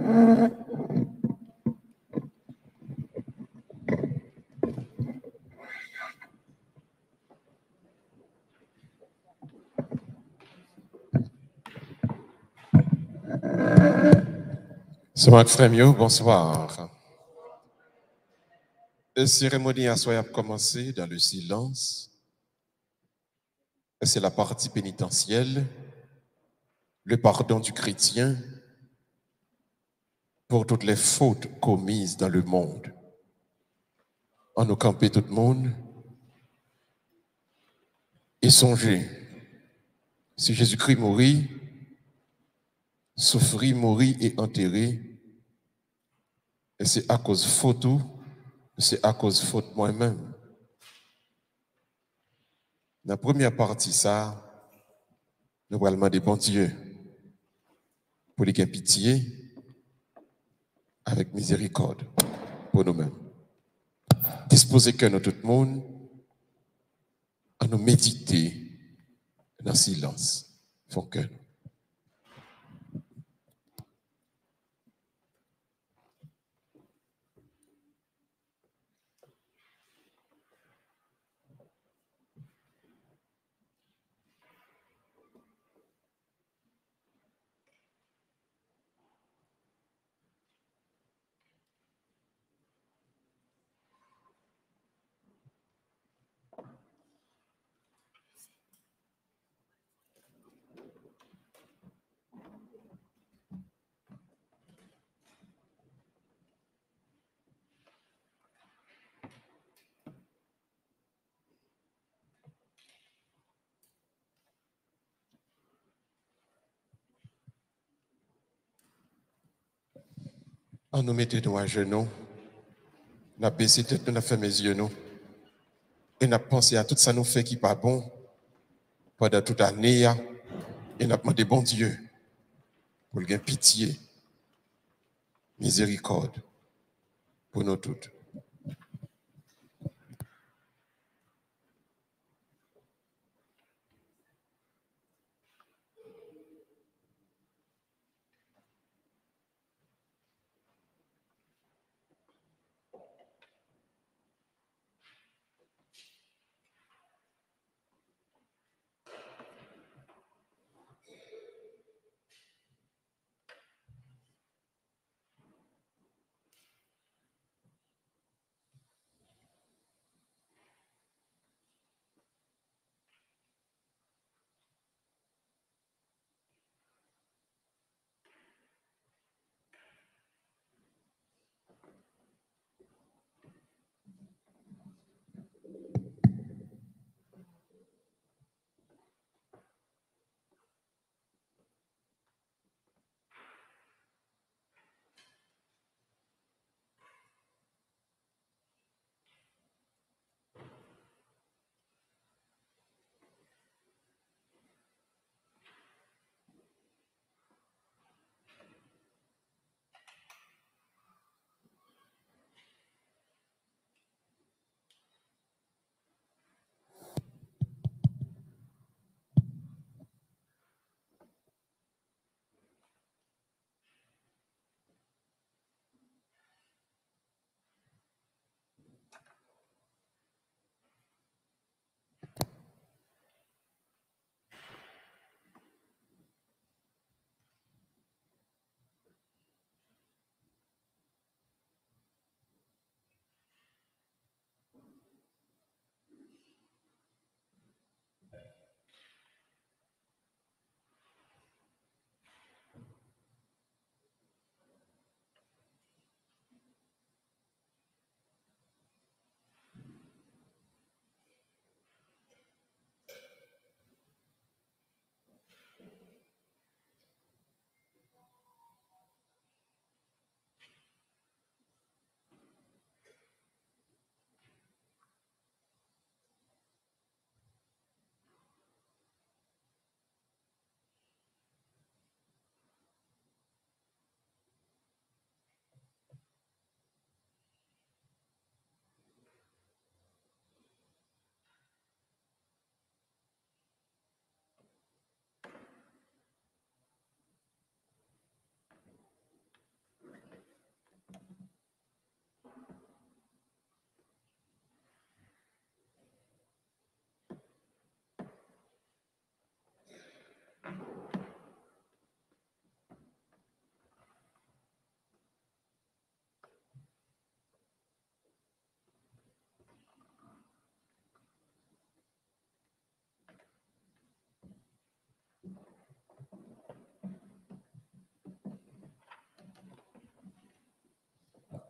Somat Frémio, bonsoir. La cérémonie a commencé dans le silence. C'est la partie pénitentielle, le pardon du chrétien pour toutes les fautes commises dans le monde. En nous camper tout le monde et songer si Jésus-Christ mourit, souffrit, mourit et enterré, et c'est à cause faute ou c'est à cause faute moi-même. Dans la première partie, ça, nous allons demander bon Dieu pour les pitié avec miséricorde pour nous-mêmes. Disposer que nous tout le monde à nous méditer dans le silence. Font que nous. En nous mettant à genoux, nous avons baissé tête, nous avons fait mes yeux, nous. Et nous avons pensé à tout ça nous fait qui pas bon pendant toute l'année. Et nous avons demandé bon Dieu pour qu'il ait pitié, miséricorde pour nous toutes.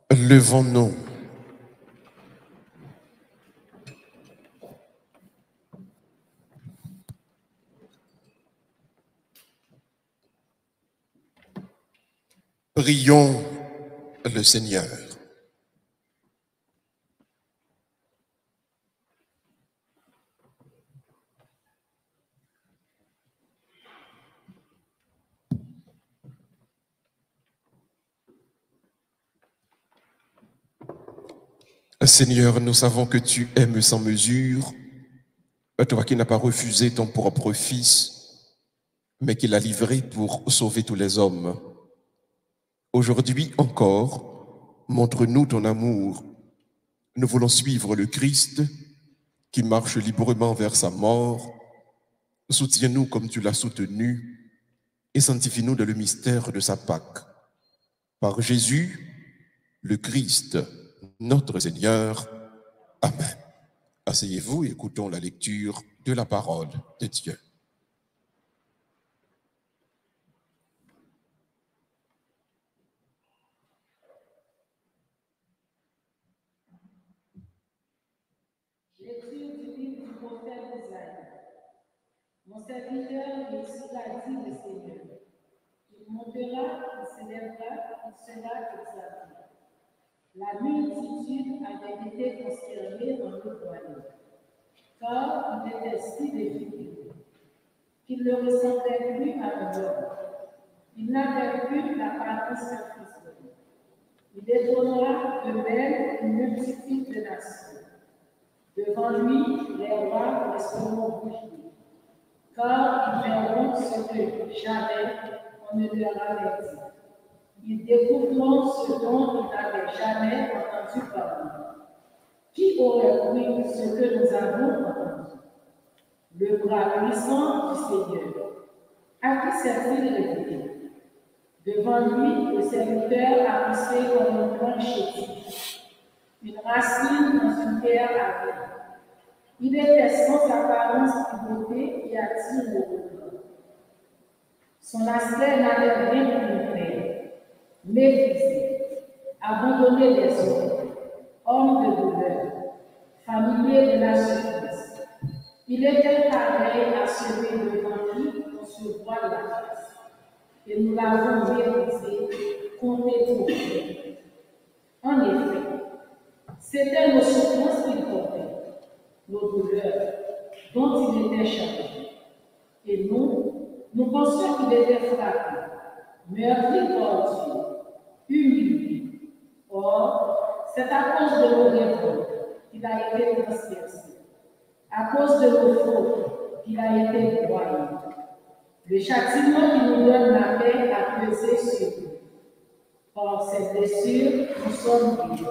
Levons-nous. Prions le Seigneur. Seigneur, nous savons que tu aimes sans mesure, toi qui n'as pas refusé ton propre Fils, mais qui l'a livré pour sauver tous les hommes. Aujourd'hui encore, montre-nous ton amour. Nous voulons suivre le Christ qui marche librement vers sa mort. Soutiens-nous comme tu l'as soutenu et sanctifie-nous dans le mystère de sa Pâque. Par Jésus, le Christ, notre Seigneur. Amen. Asseyez-vous et écoutons la lecture de la parole de Dieu. Lecture du livre du prophète Isaïe. Mon serviteur réussira, dit le Seigneur. Il montera, il s'élèvera, il sera exalté. La multitude avait été consternée en le voyant, car il était si défini qu'il ne ressemblait plus à un homme. Il n'avait plus l'apparence d'un fils. Il étonnera de même une multitude de nations. Devant lui, les rois resteront bouillis, car ils verront ce que jamais on ne leur avait dit. Ils découvriront ce dont ils n'avaient jamais entendu parler. Qui aurait cru ce que nous avons entendu? Le bras puissant du Seigneur. À qui s'est-il révélé? Devant lui, le serviteur a poussé comme une grande chétive, une racine dans une terre aride. Il était sans apparence de beauté et attire le regard. Son aspect n'avait rien de fait, méprisé, abandonné des hommes, homme de douleur, familier de la souffrance. Il était pareil à celui devant qui on se voit la face. Et nous l'avons méprisé, compté pour lui. En effet, c'était nos souffrances qu'il portait, nos douleurs, dont il était chargé. Et nous pensions qu'il était frappé, meurtri par Dieu, humilié. Or, c'est à cause de nos révoltes qu'il a été transpercé, à cause de nos fautes qu'il a été broyé. Le châtiment qui nous donne la paix a pesé sur nous. Par ces blessures, nous sommes guéris.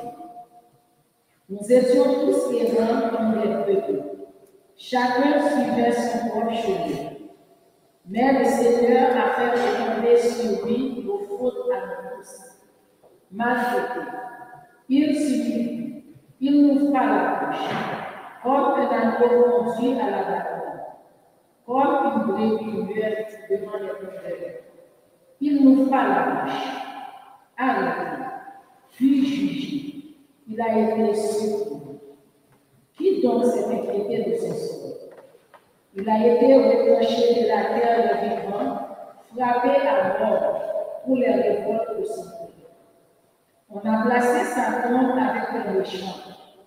Nous étions tous errants comme des brebis. Chacun suivait son propre chemin. Mais le Seigneur a fait retomber sur lui nos fautes à nous tous. Malgré il suffit, il n'ouvre pas la bouche, comme un agneau conduit à la bataille, comme une brebis muette devant les prêtres. Il n'ouvre pas la bouche. Arrêté, puis jugé. Il a été secouru. Qui donc s'est inquiété de ce sort? Il a été retranché de la terre des vivants, frappé à mort pour les révoltes de son peuple. On a placé sa tombe avec les méchants,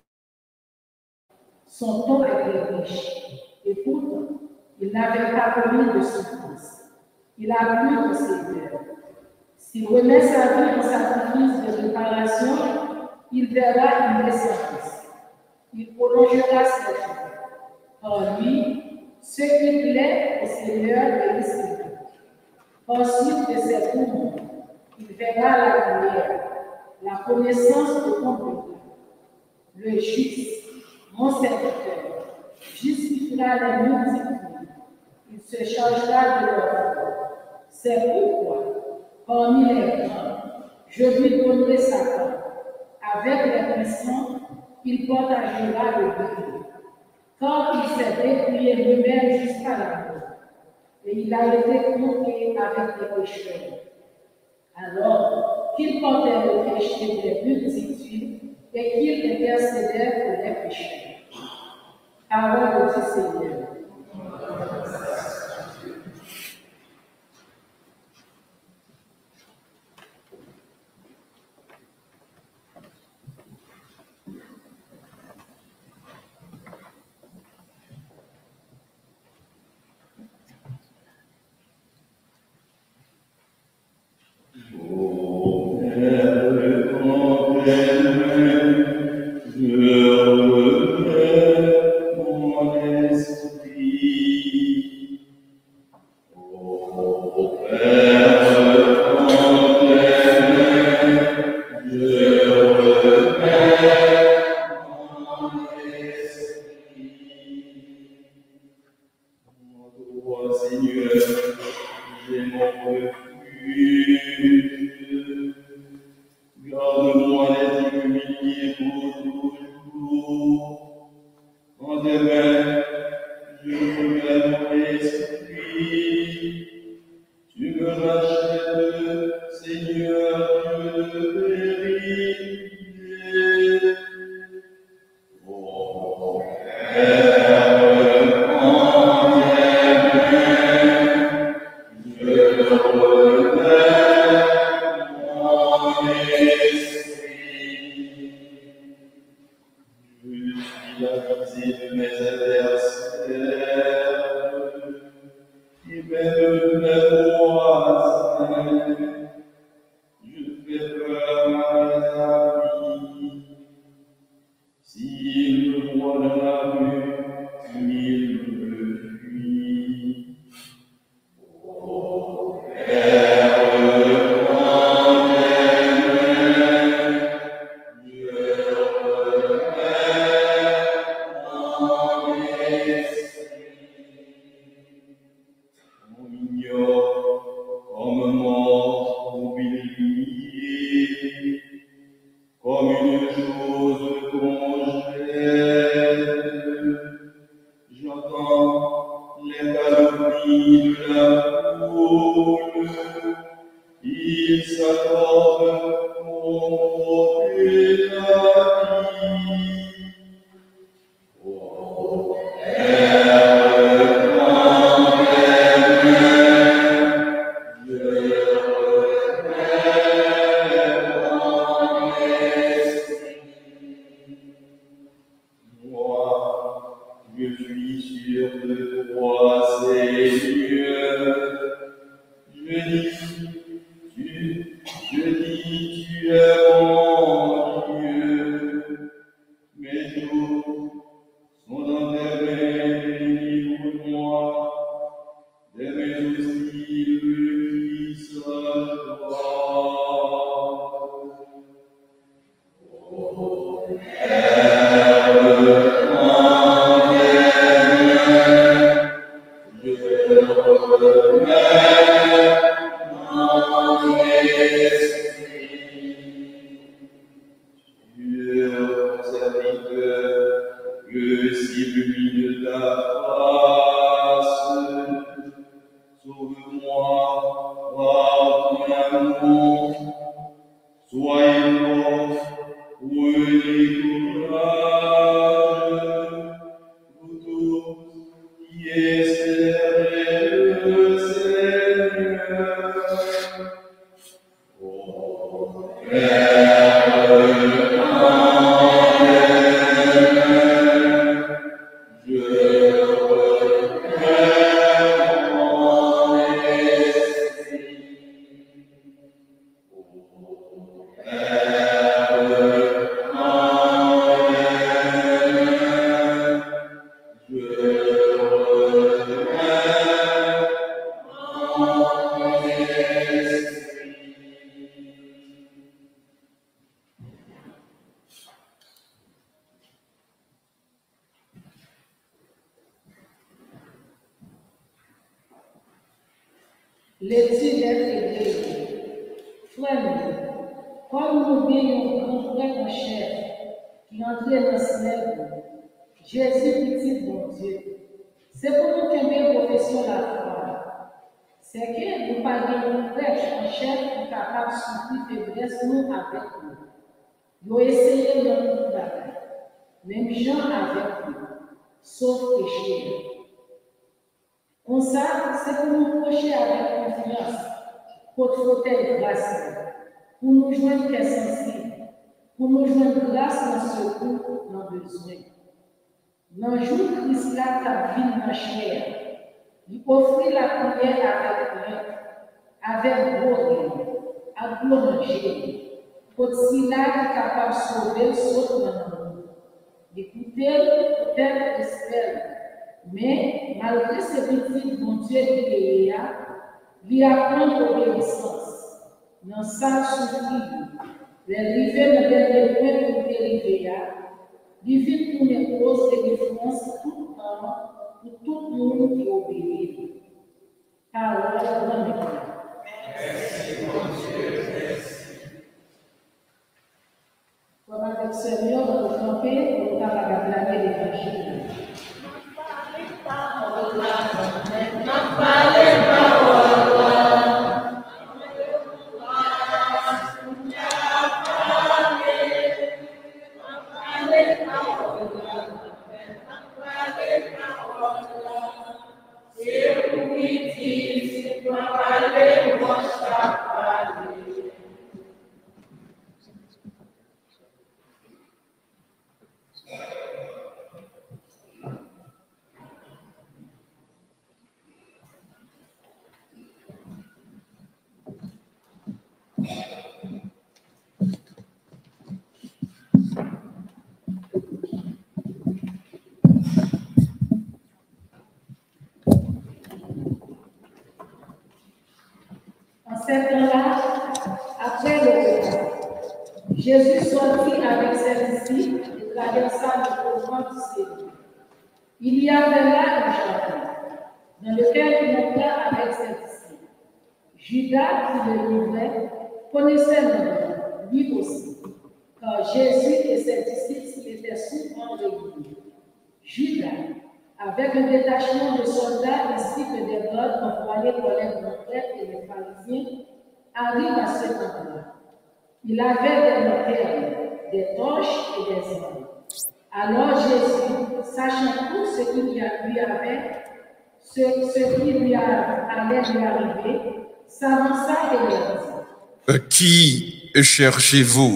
son tombe avec les riches, et pourtant, il n'avait pas commis de souffrance. Il a plu de ses peurs. S'il remet sa vie en sacrifice de réparation, il verra une descendance. Il prolongera ses jours. En lui, ce qui plaît au Seigneur de l'Israël. Ensuite de ses poumons, il verra la lumière, la connaissance de ton peuple. Le juste, mon serviteur, justifiera les multitudes. Il se chargera de leur foi. C'est pourquoi, parmi les grands, je lui donnerai sa part. Avec les puissants, il partagera le bien. Quand il s'est dépouillé lui-même jusqu'à la mort, et il a été compté avec les pécheurs. Alors, qu'il portait le péché des multitudes et qu'il intercédait pour les pécheurs. Parole du Seigneur. L'étude est fébrile. Frère, comme nous voyons un frère en chair qui entrait dans le ciel, Jésus, petit bon Dieu, c'est pour nous qu'aimer profession la foi. C'est que nous parlons de prêche en chef pour capable de souffrir faiblesse nous avec nous. Nous essayons notre travail, même gens avec nous, sauf péché. Comme ça, c'est pour nous procher avec confiance, pour fauteuil grâce, pour nous joindre qu'est sensible, pour nous joindre grâce dans ce secours, dans le besoin. Dans le jour Christ là, ta vie dans chair, il offrit la prière avec gros à plonger, pour si là, il est capable de sauver le saut dans le monde. Écoutez, peut-être espère. Mais malgré ce petit bon Dieu qui est là, il apprend l'obéissance. Dans sa souffrance, les rivets ne viennent point pour dériver. Il vit pour les causes de défense tout le temps pour tout le monde qui obéit. Parole de l'Église. Merci, mon Dieu, merci. Comme avec le Seigneur, on va camper, on va acclamer l'Évangile. Jésus sortit avec ses disciples et traversa le couvent du Seigneur. Il y avait là un jardin, dans lequel il entra avec ses disciples. Judas, qui le livrait, connaissait le nom, lui aussi, car Jésus et ses disciples étaient souvent réunis. Judas, avec un détachement de soldats ainsi que des gardes envoyés par les grands prêtres et les pharisiens, arrive à cet endroit. Il avait des lanternes, des torches et des armes. Alors Jésus, sachant tout ce qui lui avait, ce qui lui allait lui arriver, s'avança et leur dit: Qui cherchez-vous?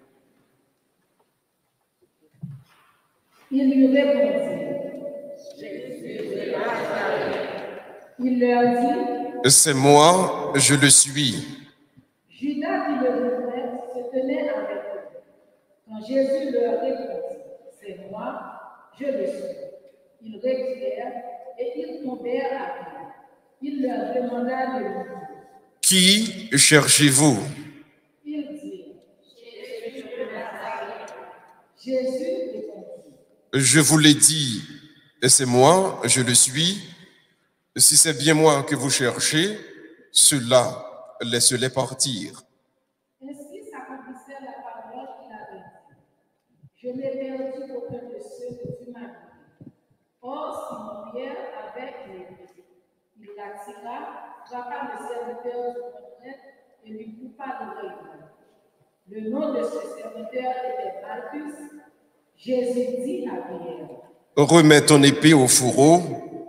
Il lui répondit: Jésus de Nazareth. Il leur dit: C'est moi, je le suis. Judas qui le livrait se tenait avec eux. Quand Jésus leur répondit: C'est moi, je le suis, ils reculèrent et ils tombèrent à terre. Il leur demanda de lui dire: Qui cherchez-vous? Ils dirent: Jésus de Nazareth. Jésus répondit: Je vous l'ai dit, c'est moi, je le suis. Si c'est bien moi que vous cherchez, cela, laissez-les partir. Ainsi s'accomplissait la parole qu'il avait dit: Je n'ai perdu aucun de ceux que tu m'as donnés. Or, Simon-Pierre avait une épée. Il l'attira, frappa le serviteur du prophète et lui coupa l'oreille. Le nom de ce serviteur était Malchus. Jésus dit à Pierre: Remets ton épée au fourreau.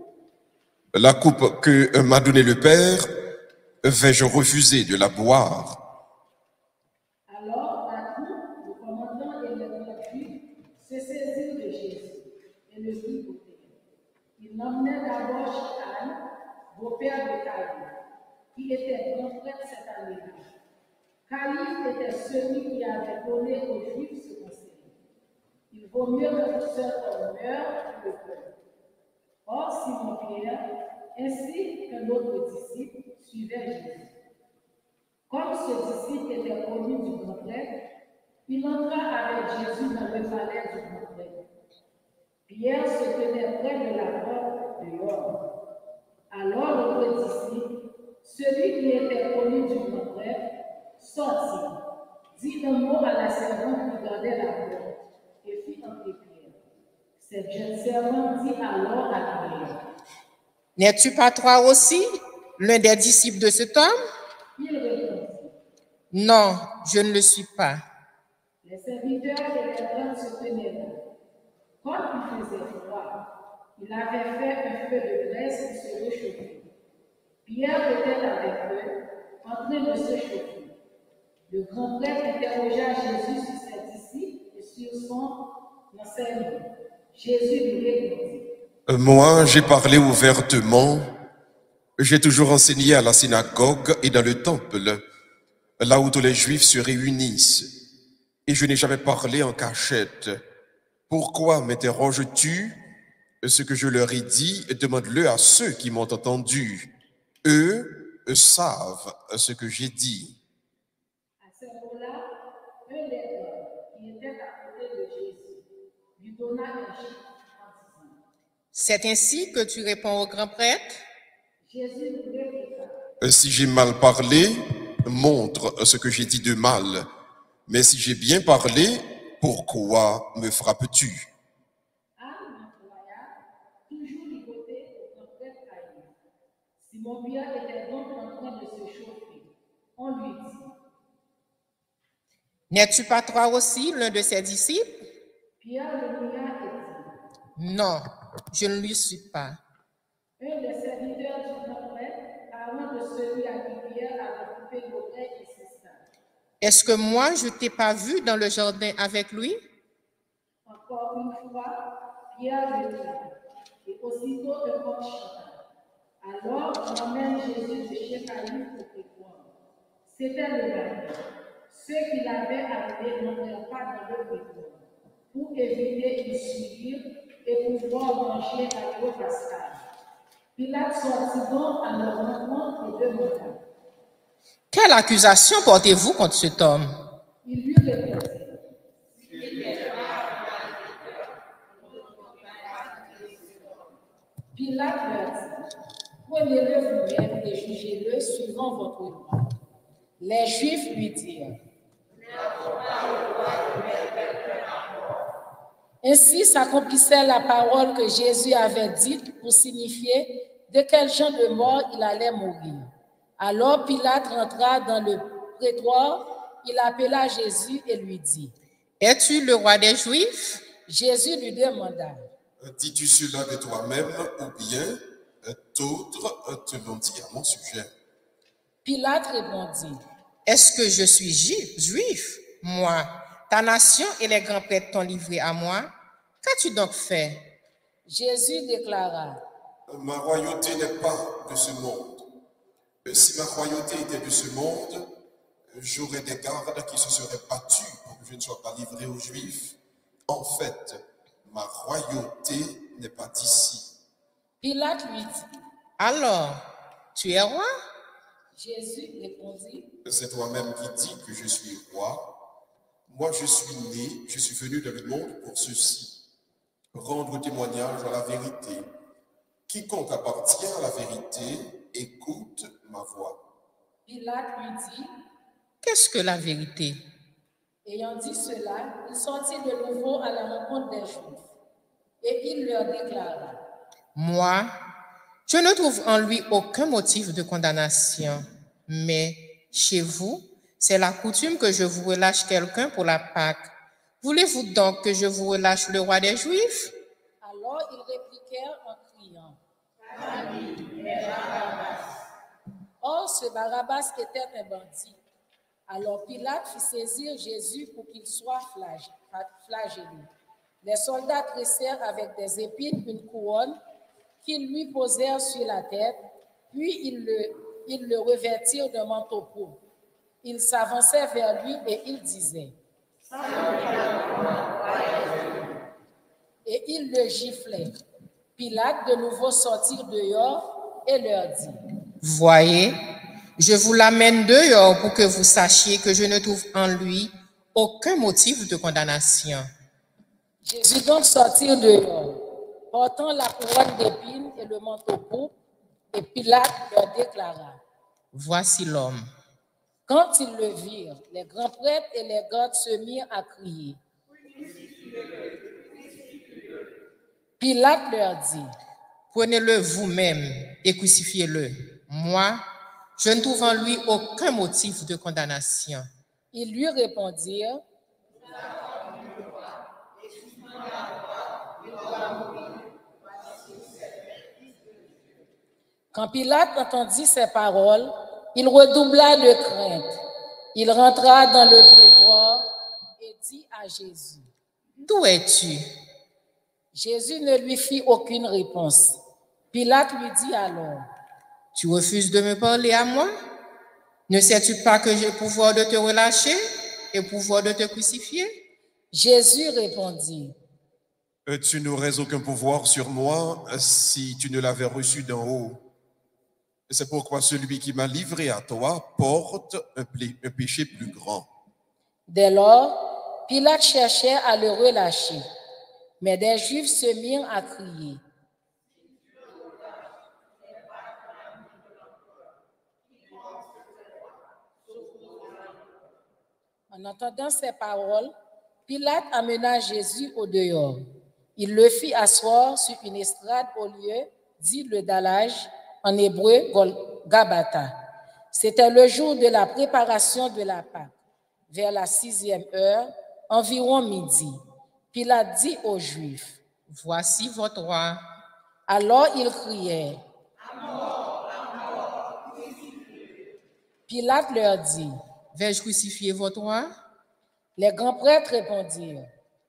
La coupe que m'a donnée le Père, vais-je refuser de la boire? Alors, la troupe, le commandant et les juifs se saisirent de Jésus et le mirent au terre. Ils l'emmenaient d'abord chez Anne, beau-père de Caïphe, qui était grand prêtre cette année-là. Caïphe était celui qui avait donné aux Juifs ce conseil: il vaut mieux que le seul homme meure que le peuple. Or, Simon-Pierre, ainsi que l'autre disciple, suivait Jésus. Comme ce disciple était connu du grand prêtre, il entra avec Jésus dans le palais du grand prêtre. Pierre se tenait près de la porte dehors. Alors l'autre disciple, celui qui était connu du grand prêtre, sortit, dit un mot à la servante qui gardait la porte et fit entrer Pierre. Cette jeune servante dit alors à Pierre: N'es-tu pas toi aussi? l'un des disciples de cet homme? Il répondit. Non, je ne le suis pas. Les serviteurs et les grands se tenaient là. Quand il faisait froid, il avait fait un feu de graisse pour se réchauffer. Pierre était avec eux, en train de se chauffer. Le grand prêtre interrogea Jésus sur ses disciples et sur son enseignement. Jésus lui répondit. Moi, j'ai parlé ouvertement. J'ai toujours enseigné à la synagogue et dans le temple, là où tous les Juifs se réunissent. Et je n'ai jamais parlé en cachette. Pourquoi m'interroges-tu? Ce que je leur ai dit, demande-le à ceux qui m'ont entendu. Eux savent ce que j'ai dit. À ce moment-là, un des gars qui était à côté de Jésus lui donna un chiffre en disant. C'est ainsi que tu réponds au grand prêtre? Jésus lui répliqua. Si j'ai mal parlé, montre ce que j'ai dit de mal. Mais si j'ai bien parlé, pourquoi me frappes-tu? Anne employa toujours ligoté au grand prêtre Caïphe. Simon Pierre était donc en train de se chauffer. On lui dit. N'es-tu pas toi aussi l'un de ses disciples? Pierre le nia et dit. Non, je ne lui suis pas. Un des serviteurs du grand prêtre, parlant de celui à qui Pierre avait coupé l'oreille, insista. Est-ce que moi, je ne t'ai pas vu dans le jardin avec lui? Encore une fois, Pierre le nia. Et aussitôt un coq chanta. Alors on emmène Jésus de chez Caïphe au prétoire. C'était le matin. Ceux qui l'avaient amené n'entrèrent pas dans le prétoire pour éviter une souillure et pouvoir manger à l'eau pascale. Pilate sortit donc à leur rencontre et demanda. Quelle accusation portez-vous contre cet homme? Il lui répondit. Pilate leur dit. Prenez-le vous-même et jugez-le suivant votre loi. Les Juifs lui dirent. Ainsi s'accomplissait la parole que Jésus avait dite pour signifier de quel genre de mort il allait mourir. Alors Pilate rentra dans le prétoire, il appela Jésus et lui dit. Es-tu le roi des Juifs? Jésus lui demanda. Dis-tu cela de toi-même ou bien d'autres te l'ont dit à mon sujet? Pilate répondit. Est-ce que je suis juif? Moi, ta nation et les grands prêtres t'ont livré à moi. Qu'as-tu donc fait? Jésus déclara. Ma royauté n'est pas de ce monde. Si ma royauté était de ce monde, j'aurais des gardes qui se seraient battus pour que je ne sois pas livré aux Juifs. En fait, ma royauté n'est pas d'ici. Pilate lui dit. Alors, tu es roi? Jésus répondit. C'est toi-même qui dis que je suis roi. Moi, je suis né, je suis venu dans le monde pour ceci, rendre témoignage à la vérité. Quiconque appartient à la vérité, écoute ma voix. Pilate lui dit. Qu'est-ce que la vérité? Ayant dit cela, il sortit de nouveau à la rencontre des Juifs. Et il leur déclara. Moi, je ne trouve en lui aucun motif de condamnation. Mais chez vous, c'est la coutume que je vous relâche quelqu'un pour la Pâque. Voulez-vous donc que je vous relâche le roi des Juifs? Alors ils répliquèrent en criant. Barabbas. Or, ce Barabbas était un bandit. Alors Pilate fit saisir Jésus pour qu'il soit flagellé. Les soldats tressèrent avec des épines une couronne qu'ils lui posèrent sur la tête, puis ils le revêtirent d'un manteau pourpre. Ils s'avançaient vers lui et ils disaient. Et ils le giflaient. Pilate de nouveau sortit dehors et leur dit. Voyez, je vous l'amène dehors pour que vous sachiez que je ne trouve en lui aucun motif de condamnation. Jésus donc sortit dehors, portant la couronne d'épines et le manteau pourpre, et Pilate leur déclara. Voici l'homme. Quand ils le virent, les grands prêtres et les gardes se mirent à crier. Pilate leur dit. Prenez-le vous-même et crucifiez-le. Moi, je ne trouve en lui aucun motif de condamnation. Ils lui répondirent, quand Pilate entendit ces paroles, il redoubla de crainte. Il rentra dans le prétoire et dit à Jésus, D'où es-tu? Jésus ne lui fit aucune réponse. Pilate lui dit alors, Tu refuses de me parler à moi? Ne sais-tu pas que j'ai pouvoir de te relâcher et pouvoir de te crucifier? Jésus répondit, Tu n'aurais aucun pouvoir sur moi si tu ne l'avais reçu d'en haut. C'est pourquoi celui qui m'a livré à toi porte un péché plus grand. Dès lors, Pilate cherchait à le relâcher, mais des Juifs se mirent à crier. En entendant ces paroles, Pilate amena Jésus au dehors. Il le fit asseoir sur une estrade au lieu dit le dallage, en hébreu Gabata. C'était le jour de la préparation de la Pâque. Vers la 6e heure, environ midi, Pilate dit aux Juifs, « Voici votre roi. » Alors ils criaient. Pilate leur dit, « Vais-je crucifier votre roi? » Les grands prêtres répondirent.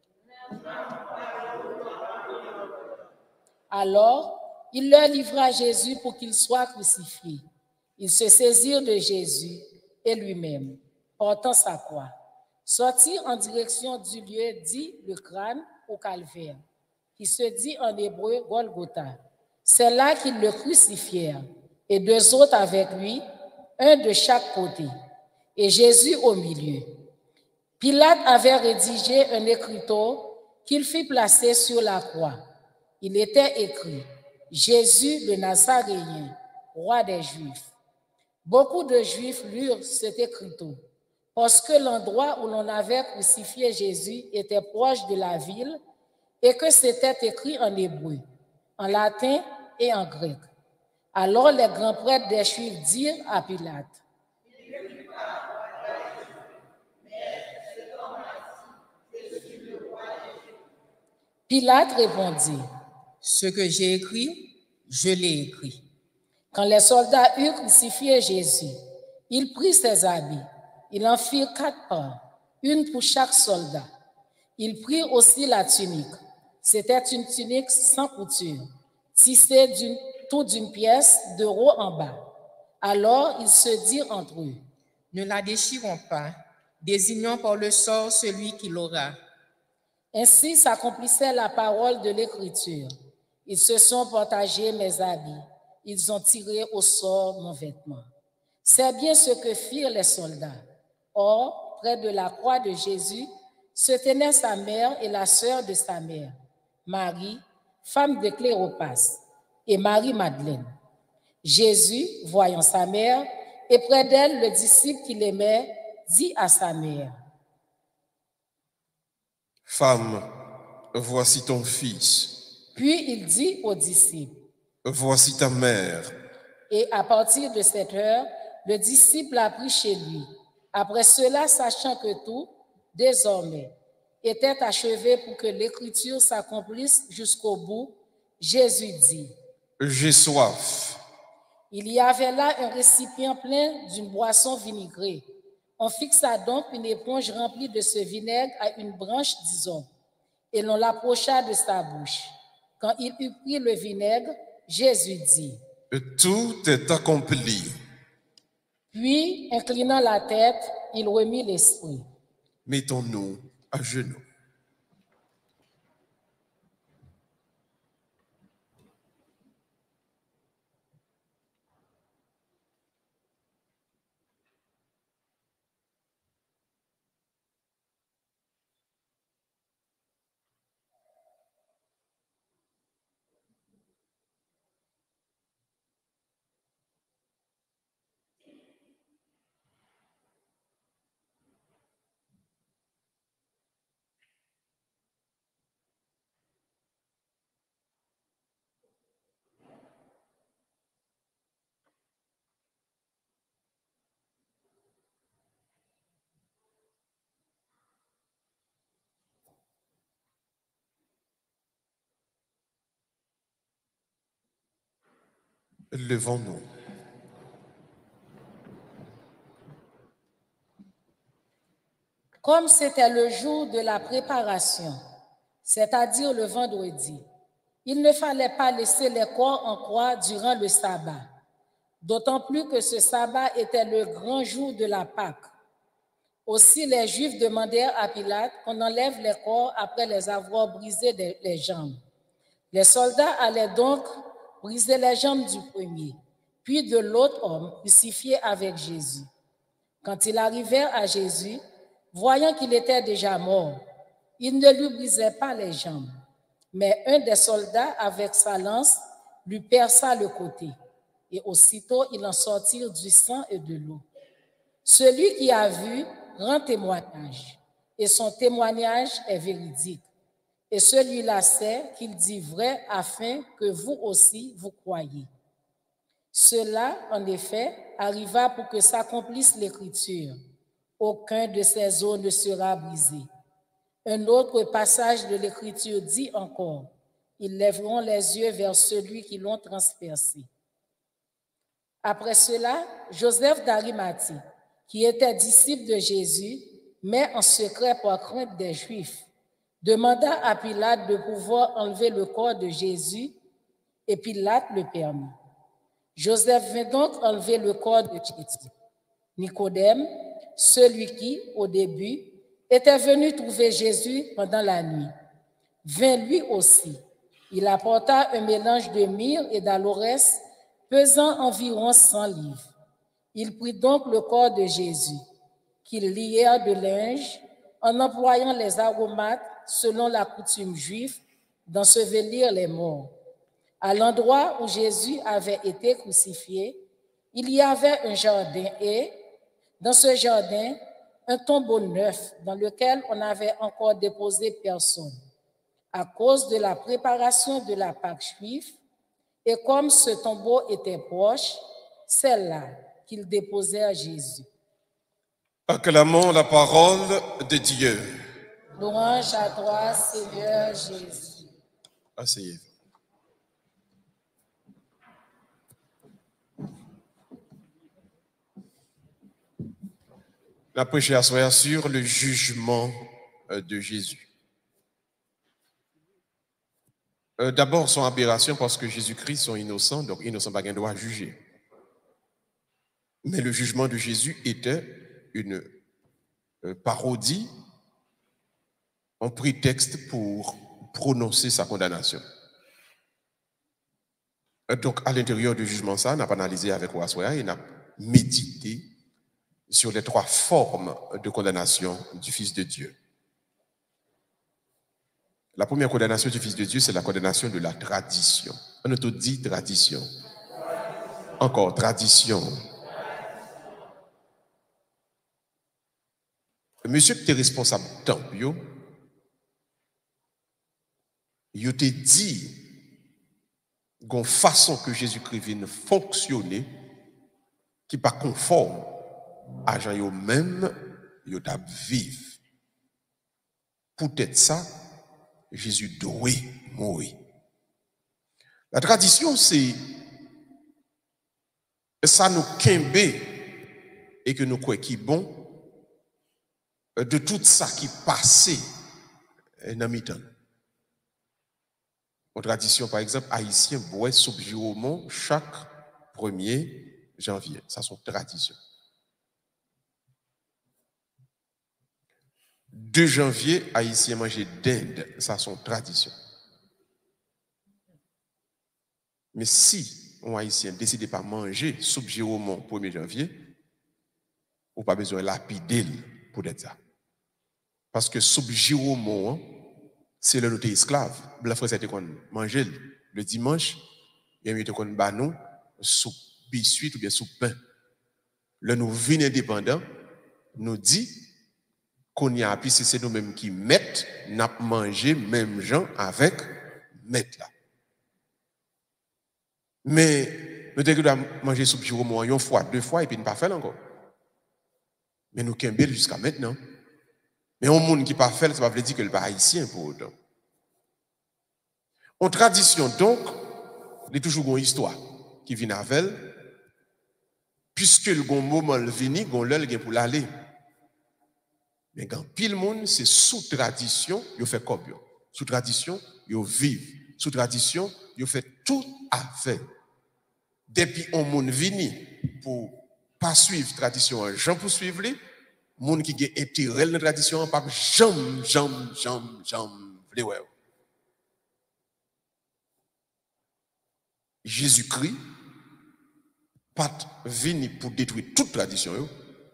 Alors, il leur livra Jésus pour qu'il soit crucifié. Ils se saisirent de Jésus et lui-même, portant sa croix, sortirent en direction du lieu dit le crâne au calvaire, qui se dit en hébreu Golgotha. C'est là qu'ils le crucifièrent, et 2 autres avec lui, un de chaque côté, et Jésus au milieu. Pilate avait rédigé un écriteau qu'il fit placer sur la croix. Il était écrit « Jésus le Nazaréen, roi des Juifs ». Beaucoup de Juifs lurent cet écriteau parce que l'endroit où l'on avait crucifié Jésus était proche de la ville et que c'était écrit en hébreu, en latin et en grec. Alors les grands prêtres des Juifs dirent à Pilate, Pilate répondit, « Ce que j'ai écrit, je l'ai écrit. » Quand les soldats eurent crucifié Jésus, ils prirent ses habits, ils en firent 4 parts, une pour chaque soldat. Ils prirent aussi la tunique. C'était une tunique sans couture, tissée tout d'une pièce de haut en bas. Alors ils se dirent entre eux, « Ne la déchirons pas, désignons par le sort celui qui l'aura. » Ainsi s'accomplissait la parole de l'Écriture. Ils se sont partagés mes habits. Ils ont tiré au sort mon vêtement. C'est bien ce que firent les soldats. Or, près de la croix de Jésus, se tenaient sa mère et la sœur de sa mère, Marie, femme de Cléopas, et Marie-Madeleine. Jésus, voyant sa mère, et près d'elle le disciple qu'il aimait, dit à sa mère, « Femme, voici ton fils. » Puis il dit aux disciples, « Voici ta mère. » Et à partir de cette heure, le disciple a pris chez lui. Après cela, sachant que tout, désormais, était achevé pour que l'Écriture s'accomplisse jusqu'au bout, Jésus dit, « J'ai soif. » Il y avait là un récipient plein d'une boisson vinaigrée. On fixa donc une éponge remplie de ce vinaigre à une branche d'hysope, et l'on l'approcha de sa bouche. Quand il eut pris le vinaigre, Jésus dit, « Tout est accompli. » Puis, inclinant la tête, il remit l'esprit. Mettons-nous à genoux. Levons-nous. Comme c'était le jour de la préparation, c'est-à-dire le vendredi, il ne fallait pas laisser les corps en croix durant le sabbat, d'autant plus que ce sabbat était le grand jour de la Pâque. Aussi, les Juifs demandèrent à Pilate qu'on enlève les corps après les avoir brisé les jambes. Les soldats allaient donc briser les jambes du premier, puis de l'autre homme crucifié avec Jésus. Quand ils arrivèrent à Jésus, voyant qu'il était déjà mort, ils ne lui brisaient pas les jambes. Mais un des soldats, avec sa lance, lui perça le côté. Et aussitôt, il en sortit du sang et de l'eau. Celui qui a vu rend témoignage, et son témoignage est véridique. Et celui-là sait qu'il dit vrai afin que vous aussi vous croyiez. Cela, en effet, arriva pour que s'accomplisse l'Écriture. Aucun de ces os ne sera brisé. Un autre passage de l'Écriture dit encore, ils lèveront les yeux vers celui qui l'ont transpercé. Après cela, Joseph d'Arimathie, qui était disciple de Jésus, mais en secret par crainte des Juifs, demanda à Pilate de pouvoir enlever le corps de Jésus, et Pilate le permit. Joseph vint donc enlever le corps de Jésus. Nicodème, celui qui, au début, était venu trouver Jésus pendant la nuit, vint lui aussi. Il apporta un mélange de myrrhe et d'aloès pesant environ 100 livres. Il prit donc le corps de Jésus, qu'il lia de linge, en employant les aromates selon la coutume juive d'ensevelir les morts. À l'endroit où Jésus avait été crucifié, il y avait un jardin et, dans ce jardin, un tombeau neuf dans lequel on n'avait encore déposé personne. À cause de la préparation de la Pâque juive, et comme ce tombeau était proche, c'est là qu'ils déposèrent Jésus. Acclamons la parole de Dieu. Louange à toi, Seigneur Jésus. Asseyez-vous. La prêche soit sur le jugement de Jésus. D'abord, son aberration parce que Jésus-Christ sont innocents, donc innocents pas droit à juger. Mais le jugement de Jésus était une parodie, un prétexte pour prononcer sa condamnation. Donc, à l'intérieur du jugement, ça, on n'a pas analysé avec Ouassoya et on a médité sur les trois formes de condamnation du Fils de Dieu. La première condamnation du Fils de Dieu, c'est la condamnation de la tradition. On a tout dit tradition. Encore, tradition. Monsieur qui était responsable de temple, il te dit d'une façon que Jésus-Christ vient fonctionner qui n'est pas conforme à gens yo même yo t'a vivre. Peut-être ça, Jésus doit mourir. La tradition, c'est ça nous kembe et que nous croyons qui bon de tout ça qui passait dans le temps. En tradition, par exemple, haïtien boit soupe Jérôme chaque 1er janvier. Ça, c'est une tradition. 2 janvier, haïtien manger dinde. Ça, c'est une tradition. Mais si un haïtien décide de pas manger soupe Jérôme 1er janvier, ou pas besoin de lapider pour être ça. Parce que soupe Jérôme, c'est le noté esclave. La fois c'était qu'on mangeait le dimanche, il y a qu'on banou soupe biscuit ou bien soupe pain. Le nous vins indépendant nous dit qu'on y a puis c'est nous-mêmes qui mettent n'a manger même gens avec mettre là. Mais nous devons manger soupe Jérôme une fois, 2 fois et puis ne pas faire encore. Mais nous kembel jusqu'à maintenant. Mais un monde qui pas fait, ça veut dire que le pas haïtien pour autant. En tradition donc, il y a toujours une histoire. qui vient avec elle, puisque le bon moment le vini, gon l'heure pour l'aller. Mais quand pile monde, c'est sous tradition, il fait comme yo. Sous tradition, il vivent. Sous tradition, il fait tout à fait. Depuis on monde vini pour pas suivre tradition, gens pour suivre les, monde qui a intérêt dans la tradition, pas jamais ouais. Jésus-Christ pas venu pour détruire toute tradition,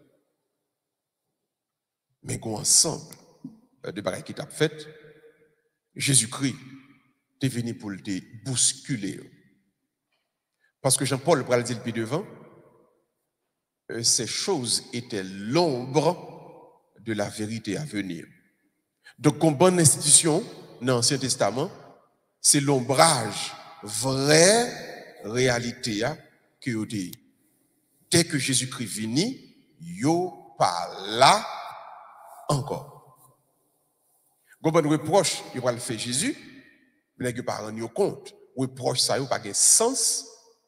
mais qu'on ensemble de bagages qui t'a fait, Jésus-Christ est venu pour le bousculer. Parce que Jean-Paul va le dire depuis devant, ces choses étaient l'ombre de la vérité à venir. Donc, une bonne institution dans l'Ancien Testament, c'est l'ombrage vraie réalité que vous dites. Dès que Jésus-Christ vient, yo pas là encore. Vous avez un reproche, il va le faire Jésus, mais vous ne pas rendre compte. Reproche, ça n'a pas de sens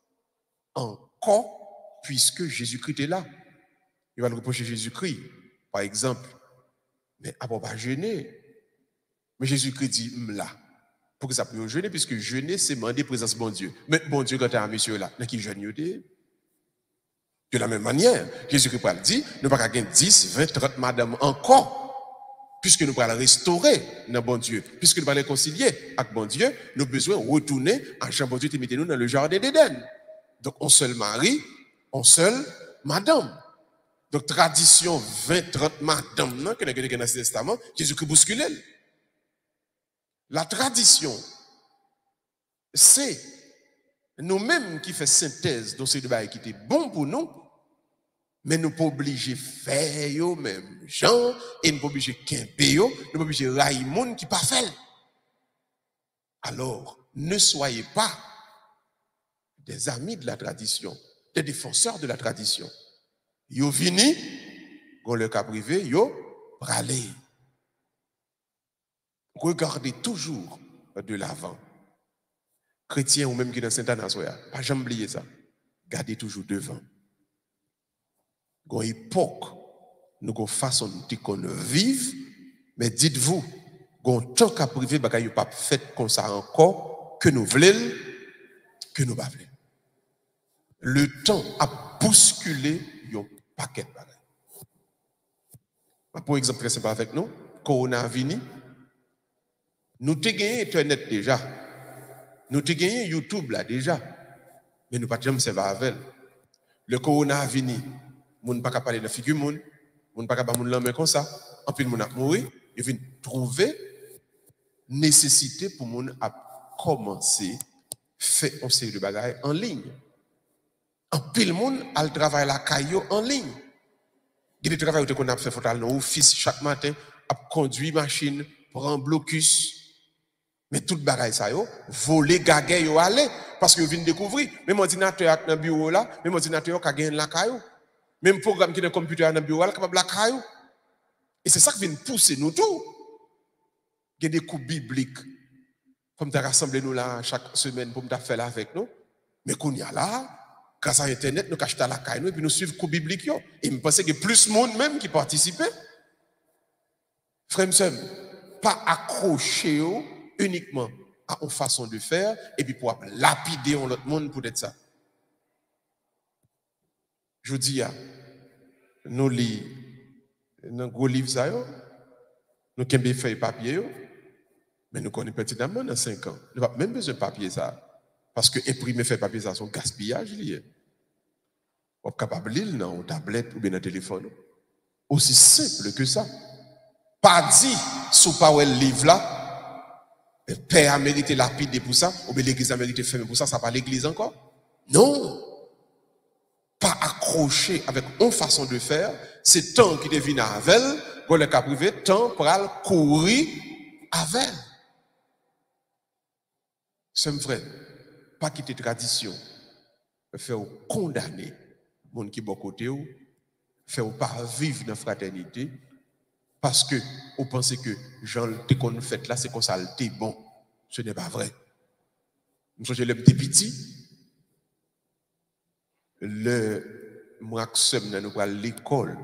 encore, puisque Jésus-Christ est là. Il va le reprocher Jésus-Christ, par exemple. Mais à pas jeûner. Mais Jésus-Christ dit, là. Pour que ça puisse jeûner, puisque jeûner, c'est demander présence de bon Dieu. Mais bon Dieu, quand tu as un monsieur là, qui jeûne, de la même manière, Jésus-Christ dit, nous ne pouvons pas gagner 10, 20, 30 madame encore, puisque nous pouvons restaurer dans bon Dieu, puisque nous pouvons réconcilier avec bon Dieu, nous avons besoin de retourner à Jean bon Dieu qui mettez nous dans le jardin d'Éden. Donc, on seul mari, on seul madame. Donc, tradition 20, 30 madame, non, que nous avons dans le Testament, Jésus-Christ bouscule. La tradition, c'est nous-mêmes qui faisons synthèse dans ces débats qui étaient bons pour nous, mais nous ne pouvons pas obliger faire yo même gens, et nous ne pouvons pas obliger quimper yo, nous ne pouvons pas obliger Raïmond qui pas fait. Alors, ne soyez pas des amis de la tradition, des défenseurs de la tradition. Yo vini, dans le cas privé, yo pralé. Regardez toujours de l'avant. Chrétiens ou même qui dans Saint-Anna, pas jamais oublier ça. Gardez toujours devant. Une époque, nous avons façon de qu'on vive, mais dites-vous, qu'on tant qu'à privé, bagaille pas fait comme ça encore, que nous voulons, que nous ne voulons. Le temps a bousculé un paquet de bagailles. Pour exemple, très simple avec nous, Corona a venu. Nous avons gagné Internet déjà. Nous avons gagné YouTube là déjà. Mais nous ne pouvons pas jamais servir avec. Le corona a venu. Nous ne pouvons pas parler de la figure, nous ne pouvons pas parler de l'homme comme ça. En plus, nous avons mouru. Ils viennent trouver nécessité pour nous à commencer à faire une série de bagages en ligne. En plus, le monde a le travail la caillou en ligne. Il y a des travail qu'on a fait dans l'office chaque matin, à conduire machine, prendre blocus. Mais tout le bagage ça yo, voler gagay yo aller parce que viennent découvrir même ordinateur dans bureau là, même ordinateur qui gagne la caillou. Même programme qui dans computer dans bureau là capable la caillou. Et c'est ça qui vient pousser nous tout. Il y a des coups bibliques comme tu rassembler nous là chaque semaine pour me faire là avec nous. Mais qu'on y a là, grâce à internet nous cacher la caillou et puis nous suivre coups bibliques yo. Et me penser que plus de monde même qui participait. Frère m'sem, pas accrocher yo uniquement à une façon de faire et puis pour lapider l'autre monde pour être ça. Je dis, nous lisons dans gros livre ça, nous avons fait papier, mais nous connaissons pertinemment dans 5 ans. Nous n'avons même besoin de papier ça. Parce que imprimer fait papier ça, c'est un gaspillage lié. On est capable de lire dans une tablette ou bien dans un téléphone. Aussi simple que ça. Pas dit sous pas le livre là. Le père a mérité lapide pour ça, ou bien l'église a mérité fermer pour ça, ça pas l'église encore? Non. Pas accroché avec une façon de faire, c'est temps qui devine avec, pour le cas privé, temps pour aller courir avec. C'est vrai, pas quitter tradition, faire condamner les gens qui sont à côté, faire pas vivre dans la fraternité, parce que vous pensez que Jean le qu'on fait là, c'est comme ça, le bon. Ce n'est pas vrai. Nous sommes les petits petits. moi que sommes nous à l'école.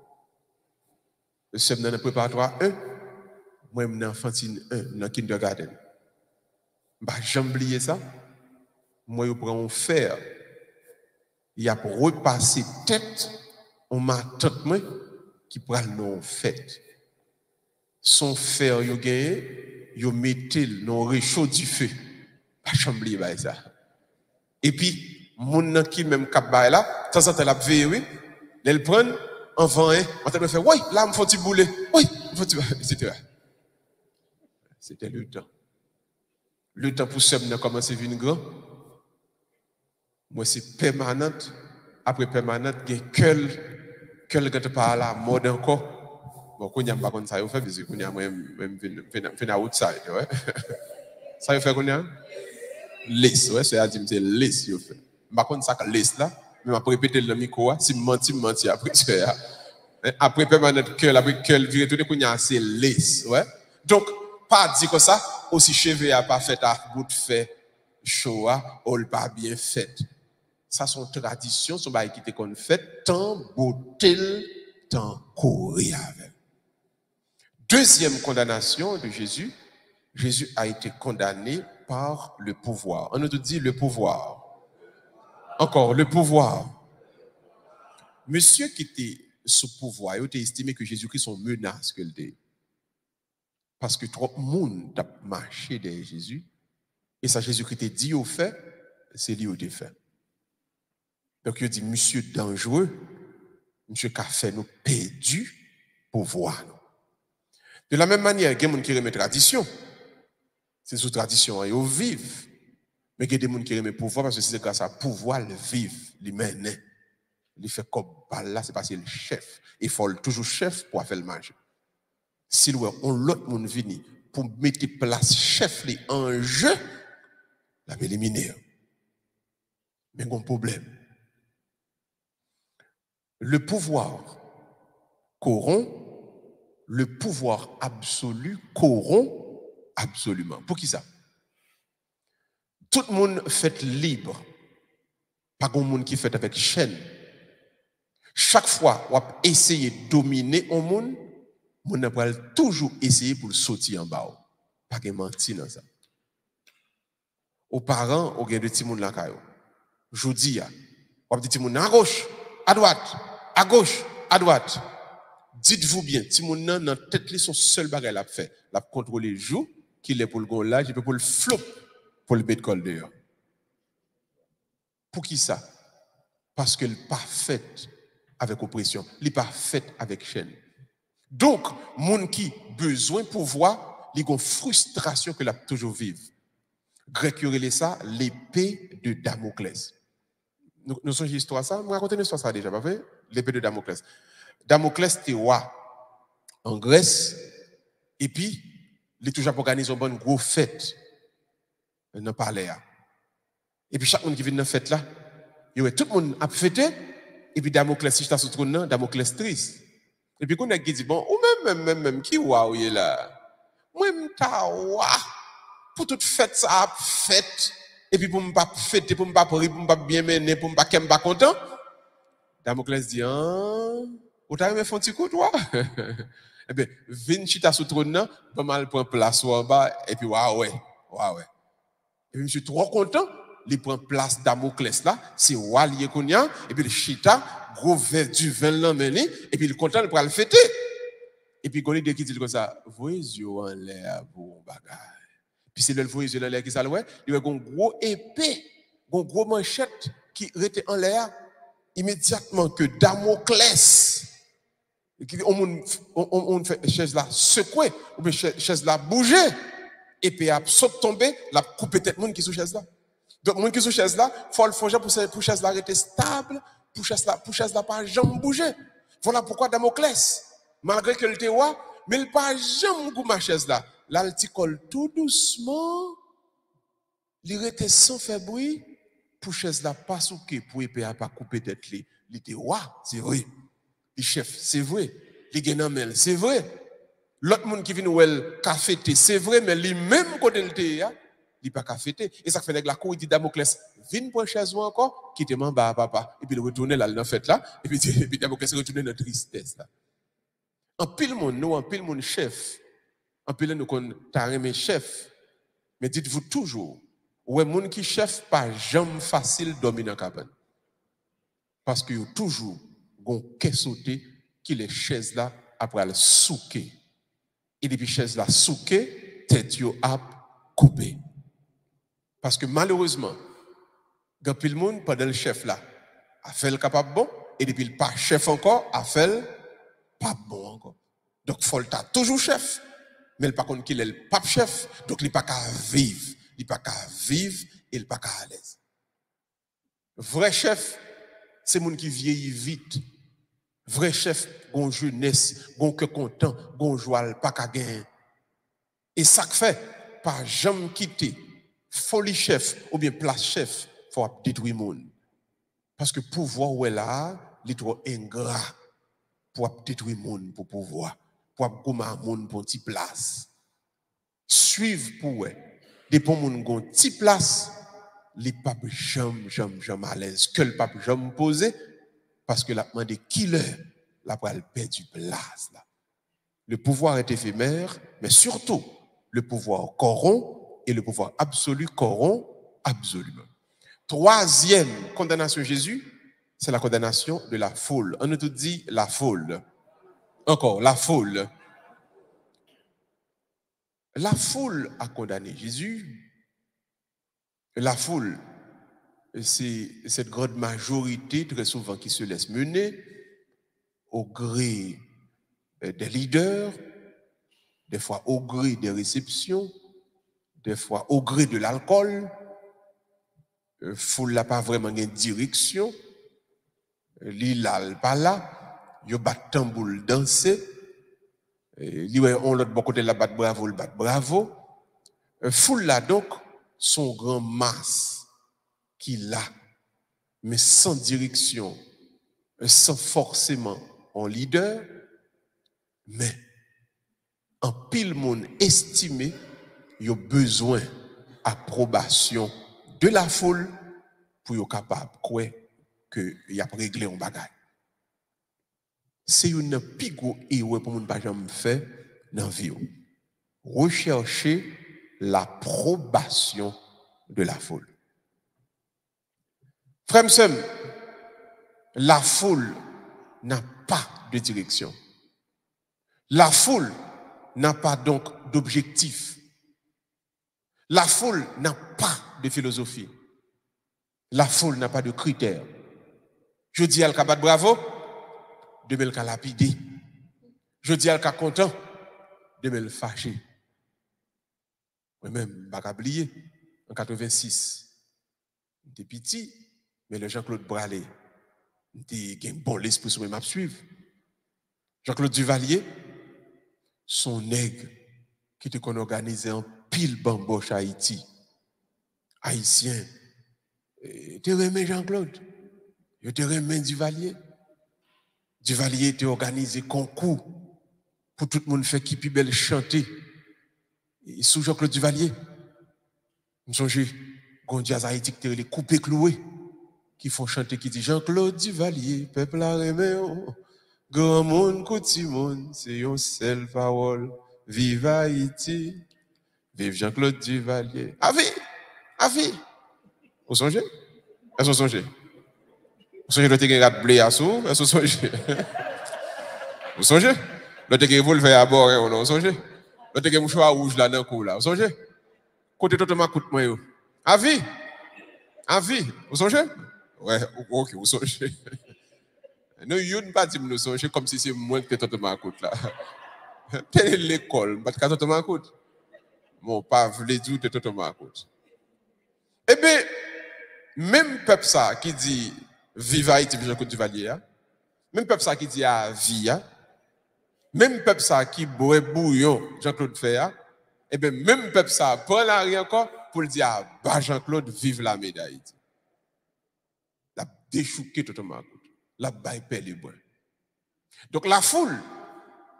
Nous sommes dans le préparatoire 1, moi je suis dans enfantine 1, dans kindergarten. Bah j'aime oublier ça. Moi je prends un fer. Il y a pour repasser tête on m'a tante moi qui prend non fait. Son fer yo gagné, yo mettait dans réchaud du feu. Pas j'aime oublier ça. Et puis mon qui même cap bail là, de temps en temps la veille, elle prend en vent on t'a fait oui, là me faut tu bouler. Oui, faut tu etc. C'était le temps. Le temps pour ça n'a commencé à venir grand. Moi c'est permanente. Après permanente, il y a que par là mode encore. Bon, quand il y a pas comme ça, il fait parce que quand il y a même fait outside, ouais. Ça il fait qu'on y a list, ouais, c'est à dire c'est list il fait. Par contre ça que list là, mais m'a répéter le micro, si menti après ça. Après permanente après virer tout qu'on y a c'est list, ouais. Donc pas dire que ça aussi cheveux a pas fait à bout de fait chaud ou pas bien fait. Ça son tradition, son bail qui était qu'on fait tant beauté tant courir avec. Deuxième condamnation de Jésus, Jésus a été condamné par le pouvoir. On nous dit le pouvoir. Encore le pouvoir. Monsieur qui était sous pouvoir, il a estimé que Jésus-Christ son menace que le parce que trop de monde a marché derrière Jésus et ça Jésus-Christ a dit au fait, c'est lui au fait. Donc il dit monsieur dangereux, monsieur qui a fait nous perdu pouvoir. De la même manière, il y a des gens qui remettent tradition. C'est sous tradition, ils vivent. Mais il y a des gens qui remettent pouvoir parce que c'est grâce à pouvoir, ils vivent, ils mènent. Ils font comme là, c'est parce que le chef. Il faut toujours chef pour faire le manger. Si on l'autre monde vient pour mettre place chef en jeu, la va éliminer. Mais il y a un problème. Le pouvoir corrompt, le pouvoir absolu corrompt absolument. Pour qui ça? Tout le monde fait libre. Pas de monde qui fait avec chaîne. Chaque fois on essayer de dominer un monde, on va toujours essayer pour le sortir en bas. Pas de mentir dans ça. Aux parents, on a des petits monde là. Je dis, on a des petits monde à gauche, à droite, à gauche, à droite. Dites-vous bien, petit monde dans la tête son seul bagage l'a fait, l'a contrôler le jour qu'il est pour le gonlage et pour le flop pour le bête col dehors. Pour qui ça? Parce qu'elle n'est pas faite avec oppression, elle n'est pas faite avec chaîne. Donc, monde qui besoin de pouvoir, il y a une frustration que l'a toujours vivre. Grec relève ça l'épée de Damoclès. Nous sommes l'histoire ça, moi raconter une histoire ça déjà, pas vrai? L'épée de Damoclès. Damoclès était roi en Grèce et puis il a toujours organisé une bonne grosse fête dans le palais. Et puis chaque monde qui vient dans la fête là, tout le monde a fêté et puis Damoclès si j'étais sur le trône, Damoclès triste. Et puis qu'on a dit bon, ou même qui roi est là. Moi m'ta roi pour toute fête ça a fête et puis pour me pas fêter, pour me pas rire, pour me pas bien mener, pour me pas content. Damoclès dit ou t'as même fait un petit coup, toi? Eh bien, viens chita sous trône, pas mal prend place en bas, et puis, ouais. Et puis, je suis trop content, il prend place Damoclès là, c'est roi lié qu'on y a, et puis, le chita, gros verre du vin là, mené, et puis, il est content de le fêter. Et puis, quand il dit comme ça, voyez yeux en l'air pour bagage. Puis, c'est le voyez yeux en l'air qui ça, ouais, il y a une gros épée, une gros manchette qui était en l'air. Immédiatement que Damoclès, on fait chaise là secouer, ou bien chaise là bouger, et puis a saute tomber, la couper tête monde qui sous chaise là. Donc monde qui sous chaise là, faut le faire pour chaise là rester stable, pour chaise là pas jamais bouger. Voilà pourquoi Damoclès, malgré que le était roi, mais il pas jamais bouger ma chaise là. Là il colle tout doucement, il restait sans faire bruit. Pour chaise là pas souké pour épée à pas couper tête li était roi c'est vrai le chef c'est vrai li genamel c'est vrai l'autre monde qui vient ou elle café c'est vrai mais lui même côté le il pas qu'à fêter. Et ça fait que la cour, il dit Damoclès, viens pour chaise encore, quitte moi bas papa. Et puis il retourne là dans fête là, et puis Damoclès retourne dans tristesse là. En pile mon chef, en pile nous qu'on t'a aimé chef. Mais dites-vous toujours, ouais moun qui chef pas jamais facile dormir dans cabane. Parce que y a toujours gon caisse sauté qui les chaises là après le souquer. Et depuis chaise là souquer, tête yo ap coupé. Parce que malheureusement, quand pile monde pendant le chef là a fait le capable bon et depuis le pas chef encore a fait le pas bon encore. Donc faut le toujours chef, mais le pas contre qu'il est le pas chef, donc il pas qu'à vivre, il pas qu'à vivre et il pas qu'à à l'aise. Vrai chef, c'est moun qui vieillit vite. Vrai chef, gon jeunesse, gon que content, gon joie, pas qu'à gagner. Et ça fait pas jamais quitter folie chef ou bien place chef faut détruire monde. Parce que pouvoir ou est là, il est trop ingrat pour détruire monde pour pouvoir, pour gommer monde pour petite place. Suivre pour ouais, des pour monde gon petite place, les papes jamais à l'aise, que le pape jamais posé parce que la demande qui l'heure la pral perd du place là. Le pouvoir est éphémère, mais surtout le pouvoir corrompt et le pouvoir absolu corrompt absolument. Troisième condamnation de Jésus, c'est la condamnation de la foule. On nous tout dit la foule. Encore, la foule. La foule a condamné Jésus. La foule, c'est cette grande majorité très souvent qui se laisse mener au gré des leaders, des fois au gré des réceptions, des fois au gré de l'alcool. Foule n'a pas vraiment une direction. L'ilal pas là. Yo bat tamboul danser. Li on l'autre bon côté la bat bravo, le bat bravo. Foule là donc son grand masse qui là, mais sans direction, sans forcément un leader, mais en pile monde estimé, il y a besoin d'approbation de la foule pour être capable que y a réglé un bagage. C'est une pigo erreur pour moun pas jamais faire dans la vie. Rechercher l'approbation de la foule. Frères et sœurs, la foule n'a pas de direction. La foule n'a pas donc d'objectif. La foule n'a pas de philosophie. La foule n'a pas de critères. Je dis à l'kabat bravo, demain le lapidé. Je dis à l'ka content, demain le fâché. Moi-même, je ne vais pas oublier, en 86, j'étais petit, mais le Jean-Claude Bralé, j'étais un bon l'esprit sur moi, suivre. Jean-Claude Duvalier, son nègre qui était organisé en pile bamboche à Haïti. Haïtien. Tu remets Jean-Claude. Je te remets Duvalier. Duvalier était organisé concours pour tout le monde faire qui plus belle chanter. Et sous Jean-Claude Duvalier, je me songe, Gondiaz Haïti qui les coupé cloué, qui font chanter, qui dit Jean-Claude Duvalier, peuple à remet, grand monde, petit monde, c'est une seule parole, vive Haïti, vive Jean-Claude Duvalier. Avis. Vous songez? Est-ce que vous songez? Vous songez le tigre de blé à sous? Est-ce que vous songez? Vous songez? Le tigre revolver à bord, vous songez? Le tigre mouchoir rouge là dans le cou là, vous songez? Côté tout ma coûte moi yo. Avis. Vous songez? Ouais, OK, vous songez. Non, you ne pas dire nous songez comme si c'est moins que tout ma coûte là. Telle l'école, parce que tout ma coûte. Mon pas voulait dire que tout ma coûte. Eh bien, même peuple ça qui dit vive Haïti, Jean-Claude Duvalier, même peuple ça qui dit à vie, même peuple ça qui boit bouillon, Jean-Claude Féa, eh bien, même peuple ça prend la rien encore pour le dire à Jean-Claude, vive la médaille. La déchouqué totalement. La baille perd les bois. Donc la foule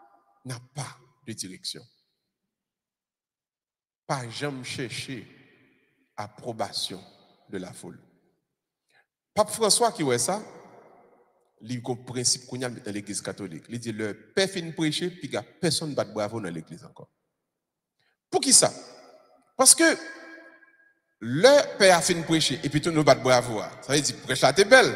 n'a pas de direction. Pas jamais chercher approbation de la foule. Pape François qui voit ça, il y a un principe qu'on a dans l'église catholique. Il dit le père fin prêcher, puis il n'y a personne qui bat bravo dans l'église encore. Pour qui ça? Parce que le père a fin prêcher, et puis tout nous bat bravo. Ça veut dire, prêche là, t'es belle.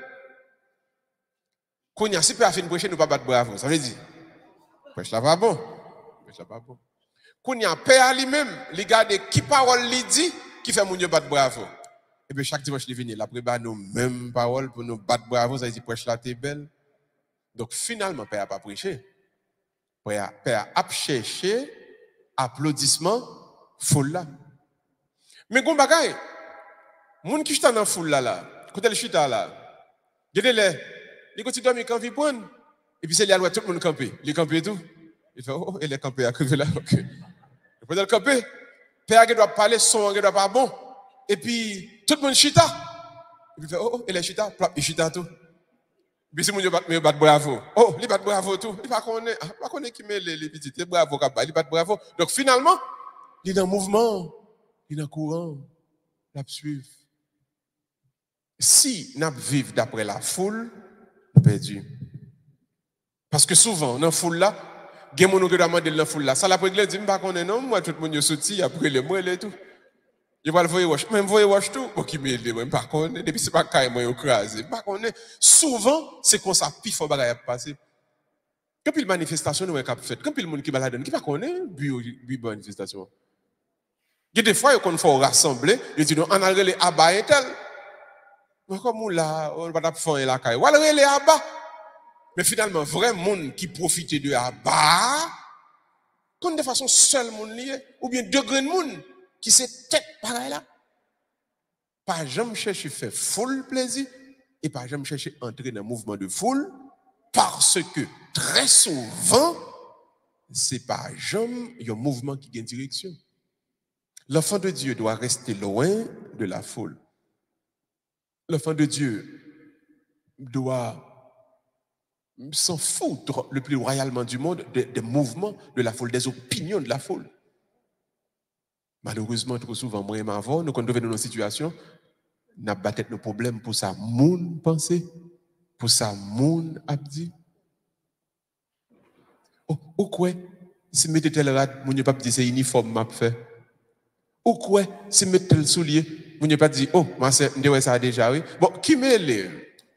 Quand il y a si père a fin prêcher, nous pas battre bravo. Ça veut dire, prêche là pas bon. Prêche là pas bon. Quand il y a père lui-même, il garde qui parole il dit, qui fait mon Dieu battre bravo. Et bien, chaque dimanche, il vient, il prépare nos mêmes paroles pour nous battre bravo. Ça veut dire, prêche là, t'es belle. Donc, finalement, Père n'a pas prêché. Père a cherché applaudissement, foule là. Mais, gon bagay, moun qui chita dans foule là, quand elle chita là, regardez-les, il continue à dormir quand il prend. Et puis, c'est là où tout le monde campé. Il campé et tout. Il fait, oh, il est campé à crever là. Ok. Il peut le camper. Père doit parler, son doit pas bon. Et puis, tout le monde chita. Et puis, il fait, oh, il est chita, il chita tout. Et puis, si mon Dieu bat bravo. Oh, il bat bravo tout. Il va connaître qui met les petits. Il bravo, il bat bravo. Donc, finalement, il est dans le mouvement, il est dans le courant, il a suivre. Si nous vivons d'après la foule, nous perdu. Parce que souvent, dans la foule là, il y a des gens qui demandent dans la foule là. Ça la préglé dit, pas qu'on est non, moi, tout le monde est sorti, après les mots et tout. Je vais le voir wash, même voir wash tout, bon qui m'aide, même pas qu'on est, depuis c'est pas quand moi écrasé, pas qu'on est. Souvent, c'est comme ça, puis faut bagaille passer. Quand il manifestation nous cap fait, quand il monde qui balade, qui pas qu'on est, bi manifestation. Il y a des fois qu'on faut rassembler, il dit non, on a les abat et tel. Mais comme là, on va pas faire la caille. Ou alors les abat. Mais finalement, vrai monde qui profite de abat, comme de façon seul monde lié, ou bien deux grands monde qui se tête pareil là. Pas jamais chercher faire full plaisir et pas jamais chercher entrer dans le mouvement de foule parce que très souvent, c'est pas jamais un mouvement qui gagne direction. L'enfant de Dieu doit rester loin de la foule. L'enfant de Dieu doit s'en foutre le plus royalement du monde des mouvements de la foule, des opinions de la foule. Malheureusement, trop souvent, moi et ma voix, nous, quand nous venons dans une situation, nous avons battu nos problèmes pour ça, moun penser, pour ça, moun abdi. Oh, ou quoi, si mettez tel rad, mon pas dit c'est uniforme, m'a fait. Ou quoi, si mettez tel soulier, mon pas dit, oh, moi, c'est, m'dewe ça déjà, oui. Bon, qui mêle?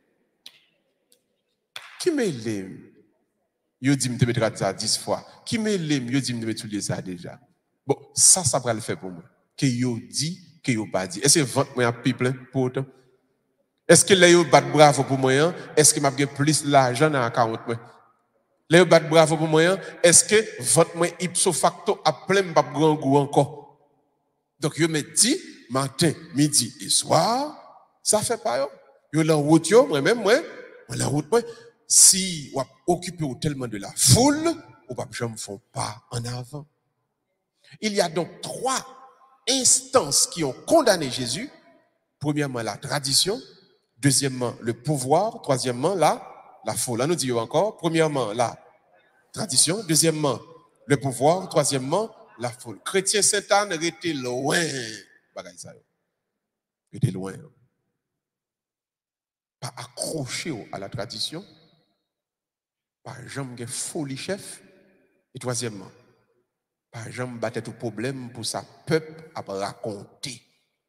Qui mêle? Yo dit, m'te mettra ça 10 fois. Qui mêle? Yo dit, m'te mettre soulier ça déjà. Bon, ça va le faire pour moi. Que yo dit, que yo pas dit. Est-ce que vente moi a people pour autant? Est-ce que là yo bat bravo pour moi? Est-ce que m'a gagné plus l'argent dans account moi? Là yo bat bravo pour moi? Est-ce que vente moi ipso facto a plein pas grand goût encore? Donc yo me dit matin, midi et soir, ça fait pas yo. Yo la route yo, moi-même moi, la route moi, si ou occupé tellement de la foule, ou pas jamais font pas en avant. Il y a donc 3 instances qui ont condamné Jésus. Premièrement, la tradition. Deuxièmement, le pouvoir. Troisièmement, la foule. Là, nous disons encore. Premièrement, la tradition. Deuxièmement, le pouvoir. Troisièmement, la foule. Chrétien Saint-Anne était loin. Était loin. Pas accroché à la tradition. Pas jamais folie chef. Et troisièmement, pas jamais battre tout problème pour sa peuple à raconter.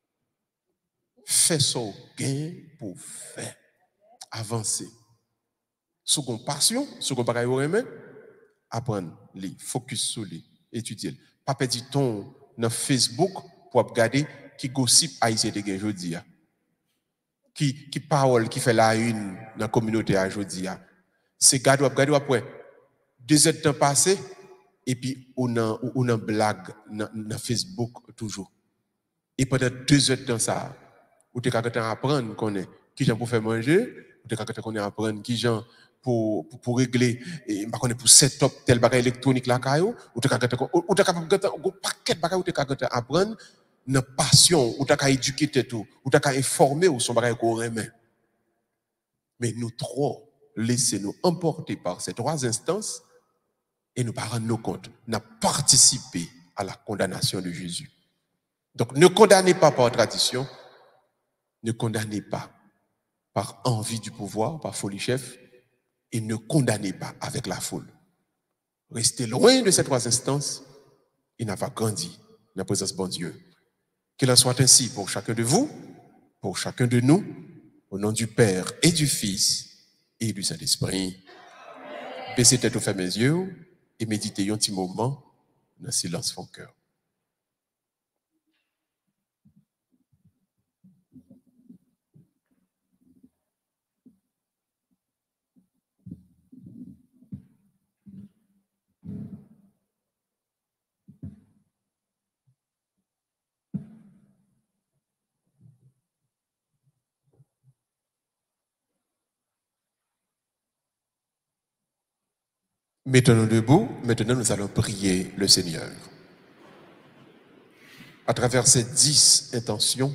Fait son gain pour faire avancer. Sous compassion, sous compassion, apprendre, les focus sur les étudier. Pas perdre du temps dans Facebook pour regarder qui gossip haïtien de aujourd'hui. Qui parole qui fait la une dans la communauté aujourd'hui. C'est garder après 2 heures de temps passé. Et puis, on a blague dans Facebook toujours. Et pendant 2 heures de temps, ça, ou tu as apprendre qui gens pour faire manger, ou tu as apprendre qui gens pour régler, et pour setup tel bagage électronique là, ou tu as un paquet de bagages où tu as apprendre dans passion, ou tu as éduquer tout, ou tu as informer ou son bagage qu'on remet. Mais nous trop laissez-nous emporter par ces 3 instances. Et nous ne nous pas rendre compte, nous avons participé à la condamnation de Jésus. Donc, ne condamnez pas par tradition, ne condamnez pas par envie du pouvoir, par folie chef, et ne condamnez pas avec la foule. Restez loin de ces trois instances et n'a pas grandi dans la présence de bon Dieu. Qu'il en soit ainsi pour chacun de vous, pour chacun de nous, au nom du Père et du Fils et du Saint-Esprit. Baissez tête ou fermez mes yeux et méditez un petit moment dans le silence de mon cœur. Mettons-nous debout, maintenant nous allons prier le Seigneur. À travers ces 10 intentions,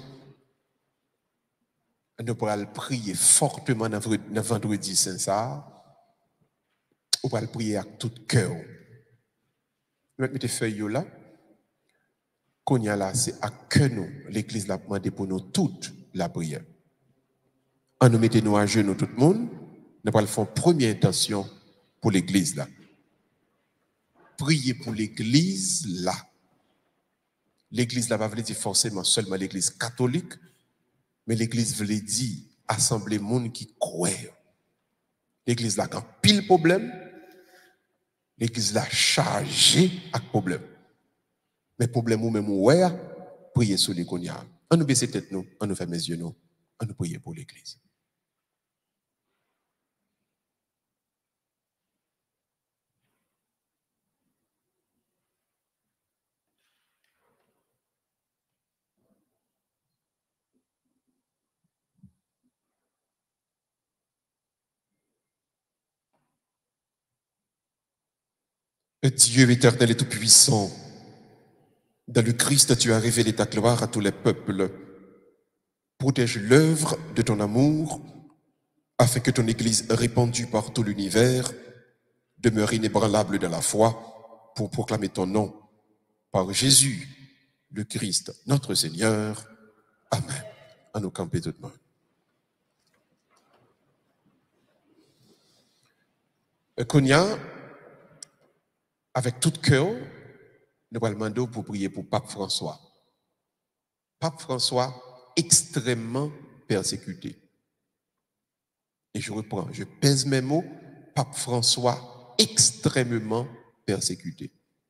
nous pourrons prier fortement dans vendredi saint ça. On va prier avec tout cœur. Nous mettons feuilles là. Qu'on y a là, c'est à que nous, l'Église l'a demandé pour nous toute la prière. En nous mettons à genoux tout le monde, nous allons faire une première intention pour l'Église là. Prier pour l'Église là. L'Église là va veut dire forcément seulement l'Église catholique, mais l'Église veut dire assembler monde qui croit. L'Église là a pile problème, l'Église là chargée avec problème. Mais problème ou même ouais, prier sur les cognacs. On nous baisse tête nous, on nous fait mes yeux nous, on nous prier pour l'Église. Dieu éternel et tout-puissant, dans le Christ, tu as révélé ta gloire à tous les peuples. Protège l'œuvre de ton amour, afin que ton Église répandue par tout l'univers demeure inébranlable dans la foi pour proclamer ton nom. Par Jésus, le Christ, notre Seigneur. Amen. À nous camper tout le monde. Konya, avec tout cœur, nous allons demander pour prier pour Pape François. Pape François, extrêmement persécuté. Et je reprends, je pèse mes mots, Pape François, extrêmement persécuté.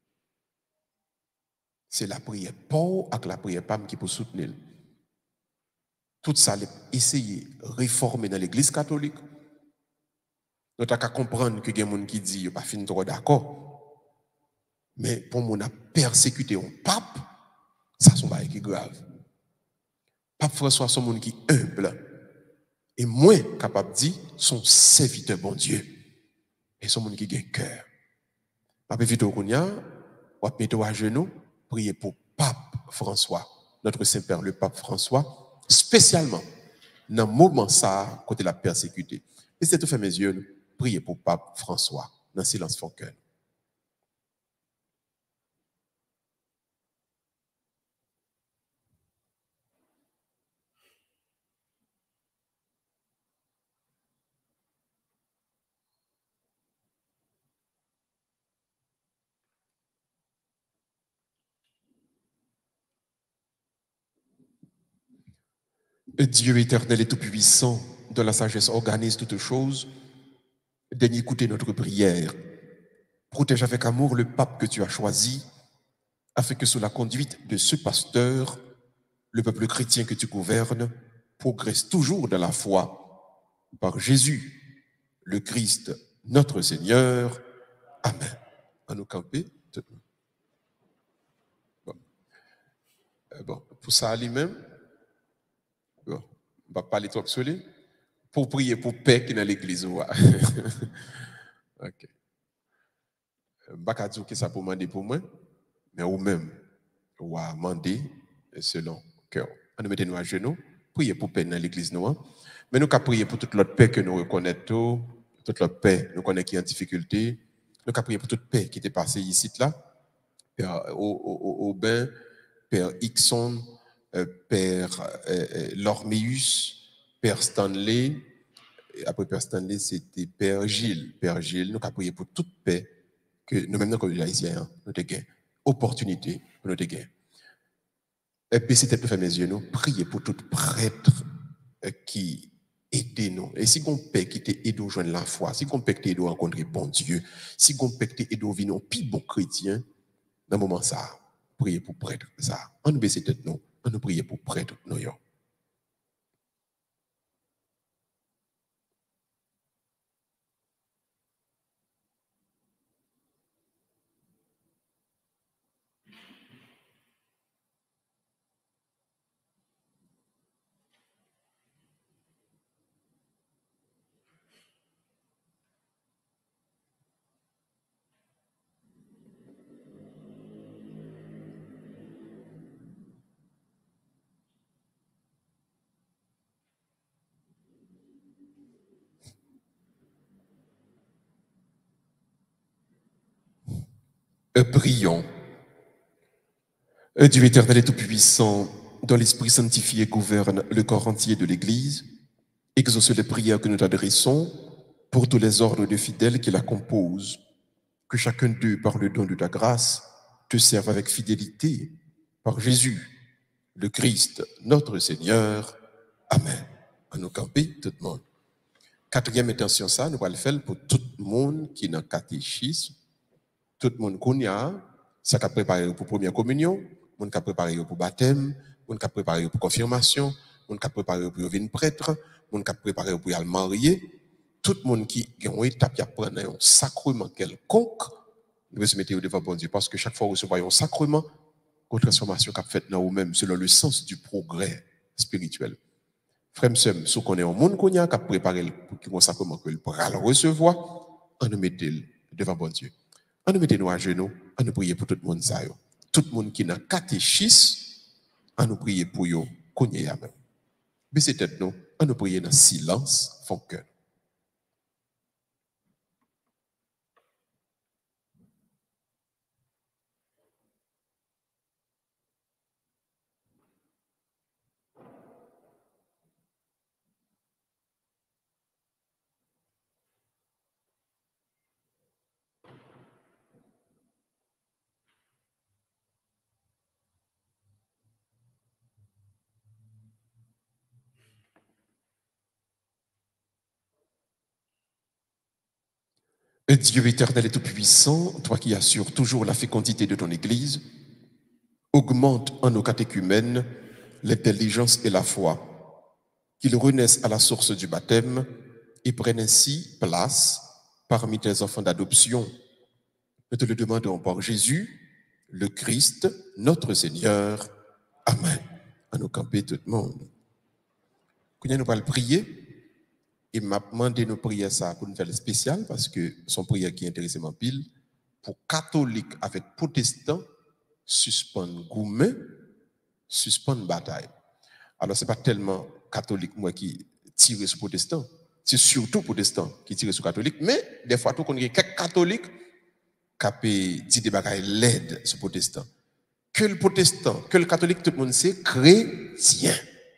C'est la prière Paul avec la prière Pam qui peut soutenir. Tout ça, essayer de réformer dans l'Église catholique. Nous avons qu'à comprendre que il y a des gens qui disent qu'il n'y a pas fini trop d'accord. Mais pour mon a persécuté un pape, ça c'est un bail qui est grave. Pape François, c'est un monde qui est humble. Et moins capable de dire, son serviteur bon Dieu. Et c'est un monde qui a un cœur. Pape Vito Kounia, ou à mettre à genoux, prier pour Pape François, notre Saint-Père, le Pape François, spécialement dans le moment ça, côté la persécuté. Et c'est tout fait mes yeux, prier pour Pape François, dans le silence fort cœur. Dieu éternel et tout-puissant, de la sagesse organise toutes choses, daigne écouter notre prière. Protège avec amour le pape que tu as choisi, afin que sous la conduite de ce pasteur, le peuple chrétien que tu gouvernes progresse toujours dans la foi. Par Jésus, le Christ, notre Seigneur. Amen. À nous camper. Bon, pour ça lui-même, bon, on va parler trop solide. Pour prier pour paix qui est dans l'église. Ok. Je ne vais pas dire que ça pour demander pour moi, mais vous-même, vous allez demander selon cœur. On nous mettons à genoux, prier pour paix dans l'église. Mais nous allons prier pour toute l'autre paix que nous reconnaissons, toute l'autre paix nous connaissons qui est en difficulté. Nous allons prier pour toute paix qui était passée ici, là, au bain, Père Hickson, Père Lorméus, Père Stanley. Et après Père Stanley, c'était Père Gilles. Père Gilles, nous avons prié pour toute paix que nous-mêmes, dans le haïtien, nous avons gagné. Opportunité, nous avons gagné. Et puis, c'était pour faire mes yeux, nous prier pour tout prêtre qui aide nous. Et si on peut qui t'aide à joindre la foi, si on peut qui t'aide à rencontrer bon Dieu, si on peut qui t'aide à vivre un plus bon chrétien, dans le moment ça, prier pour prêtre, ça. On nous baisse tête nous, on nous prier pour prêtre, nous. Prions. Dieu éternel et tout-puissant, dont l'Esprit sanctifié gouverne le corps entier de l'Église, exauce les prières que nous t'adressons pour tous les ordres de fidèles qui la composent, que chacun d'eux, par le don de ta grâce, te serve avec fidélité, par Jésus, le Christ, notre Seigneur. Amen. À nous camper, tout le monde. Quatrième intention, ça, nous allons le faire pour tout le monde qui est dans le catéchisme, tout le monde qu'on y a, ça qui a préparé pour première communion, monde qui a préparé pour baptême, monde qui a préparé pour confirmation, monde qui a préparé pour devenir prêtre, monde qui a préparé pour y aller marier, tout le monde qui a une étape à prendre un sacrement quelconque, nous devons se mettre devant bon Dieu parce que chaque fois que nous recevons un sacrement, une transformation qu'a faite dans nous-mêmes selon le sens du progrès spirituel. Frère, sœur, si on est un monde qui a préparé pour un sacrement que le pourra le recevoir, on nous met devant bon Dieu. On nous mettons à genoux, on nous prier pour tout le monde. Tout le monde qui est dans le catéchisme, on nous prier pour eux, qu'on y a même. Mais c'est peut-être nous, on nous prier dans le silence, font cœur. Dieu éternel et tout-puissant, toi qui assures toujours la fécondité de ton Église, augmente en nos catéchumènes l'intelligence et la foi, qu'ils renaissent à la source du baptême et prennent ainsi place parmi tes enfants d'adoption. Nous te le demandons par Jésus, le Christ, notre Seigneur. Amen. À nous camper tout le monde. Nous allons prier. Et m'a demandé de prier ça pour nous faire le spécial parce que son prière qui intéresse mon pile pour catholiques avec protestants suspendre gourmet, suspendre bataille. Alors c'est pas tellement catholique moi qui tire sur protestant, c'est surtout protestant qui tire sur catholique, mais des fois tout qu'on a quelques catholiques qui peut dire des bagailles l'aide sur protestant. Que le protestant, que le catholique tout le monde sait chrétien.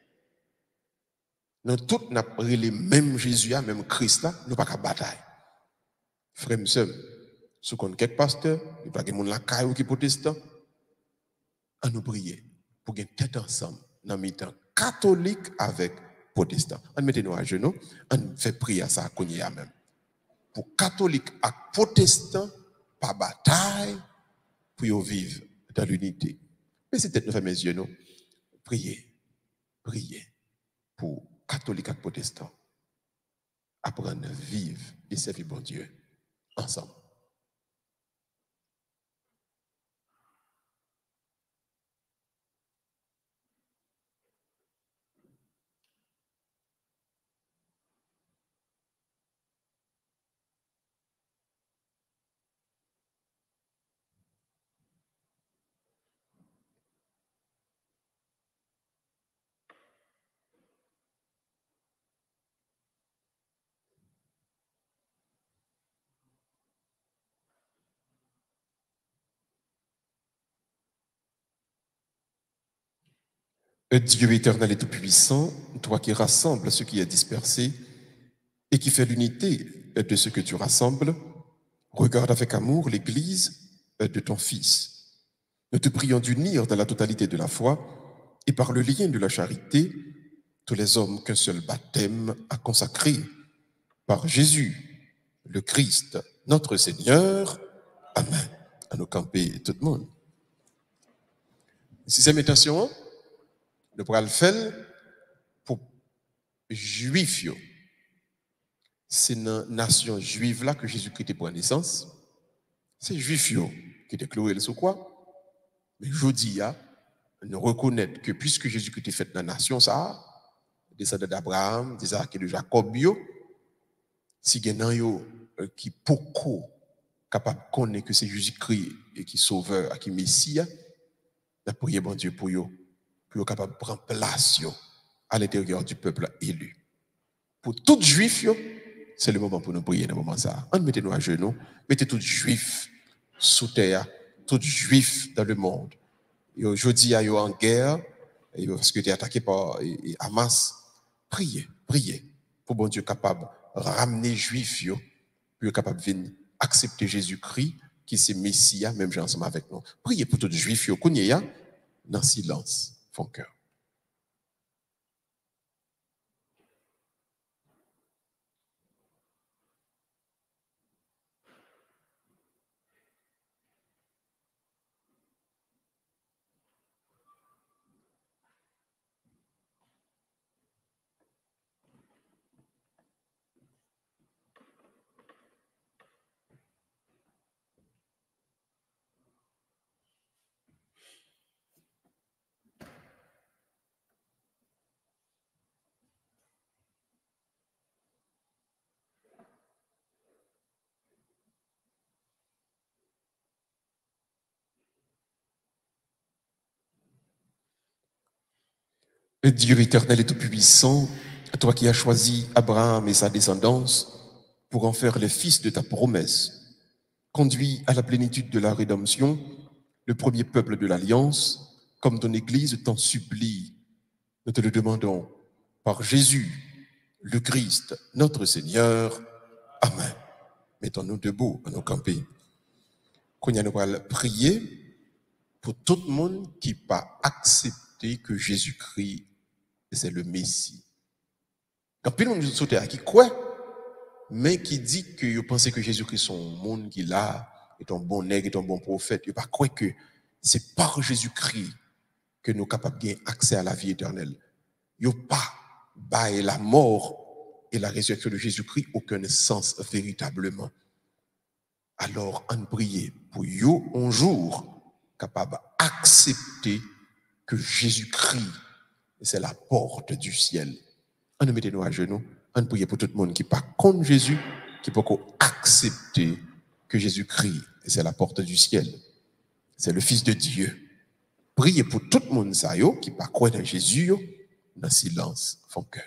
Nous tous n'avons le même Jésus, même Christ là, nous pas qu'à bataille. Frère, monsieur, si on a quelques pasteurs, il n'y a pas de monde la caille qui est protestant, à nous prier pour gagner tête ensemble dans le temps catholique avec protestant. On mettez-nous à genoux, on fait prier à ça qu'on y a même. Pour catholique et protestant, pas bataille, pour vivre dans l'unité. Mais c'est peut-être nous faire mes yeux, nous. Priez, priez pour catholique et protestant. Apprendre à vivre et servir bon Dieu ensemble. Dieu éternel et tout-puissant, toi qui rassembles ce qui est dispersé et qui fait l'unité de ce que tu rassembles, regarde avec amour l'Église de ton Fils. Nous te prions d'unir dans la totalité de la foi et par le lien de la charité tous les hommes qu'un seul baptême a consacrés par Jésus, le Christ, notre Seigneur. Amen. À nous camper tout le monde. Sixième intention, nous pourrons le faire pour Juifs. C'est dans la nation juive là que Jésus-Christ est pour naissance. C'est Juifs qui étaient cloués sur quoi? Mais je dis, nous reconnaître que puisque Jésus-Christ est fait dans la nation, ça, descendant d'Abraham, d'Isaac et de Jacob, si il y a qui beaucoup capable de connaître que c'est Jésus-Christ qui est sauveur, qui est Messie, nous prions bon Dieu pour eux capable de prendre place à l'intérieur du peuple élu. Pour tout juif, c'est le moment pour nous prier dans le moment ça. On mettez-nous à genoux, mettez tout juif sous terre, tout juif dans le monde. Aujourd'hui, il y a en guerre, parce que tu es attaqué par Hamas. Priez pour bon Dieu capable de ramener les juifs, pour capable de venir accepter Jésus-Christ, qui c'est Messie, même j'ai ensemble avec nous. Priez pour tout juif, dans le silence, font cœur. Dieu éternel et tout-puissant, toi qui as choisi Abraham et sa descendance pour en faire les fils de ta promesse, conduis à la plénitude de la rédemption le premier peuple de l'Alliance, comme ton Église t'en supplie. Nous te le demandons par Jésus, le Christ, notre Seigneur. Amen. Mettons-nous debout à nos campés. Qu'on y a nous prier pour tout le monde qui n'a pas accepté que Jésus-Christ c'est le Messie. Quand puis on nous à qui croit, mais qui dit que vous pensez que Jésus-Christ est un monde qui là, est un bon nègre, est un bon prophète, vous pas croire que c'est par Jésus-Christ que nous sommes capables de gagner accès à la vie éternelle. Vous pas bailler la mort et la résurrection de Jésus-Christ aucun sens véritablement. Alors, on prie pour vous un jour capable d'accepter que Jésus-Christ c'est la porte du ciel. On nous mettez-nous à genoux, on prie pour tout le monde qui pas contre Jésus, qui peut accepter que Jésus-Christ c'est la porte du ciel. C'est le Fils de Dieu. Priez pour tout le monde ça qui pas croire dans Jésus dans le silence, font cœur.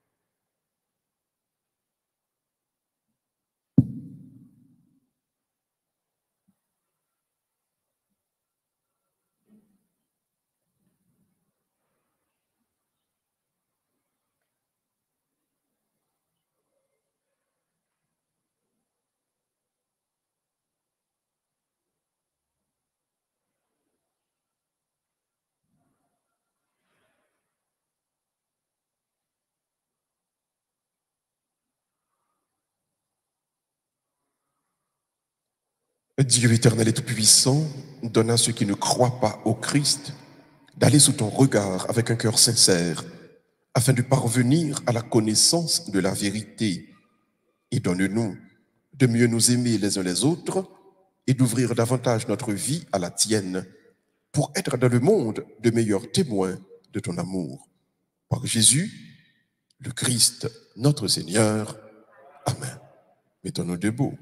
Dieu éternel et tout-puissant, donne à ceux qui ne croient pas au Christ d'aller sous ton regard avec un cœur sincère, afin de parvenir à la connaissance de la vérité. Et donne-nous de mieux nous aimer les uns les autres et d'ouvrir davantage notre vie à la tienne, pour être dans le monde de meilleurs témoins de ton amour. Par Jésus, le Christ, notre Seigneur. Amen. Mettons-nous debout.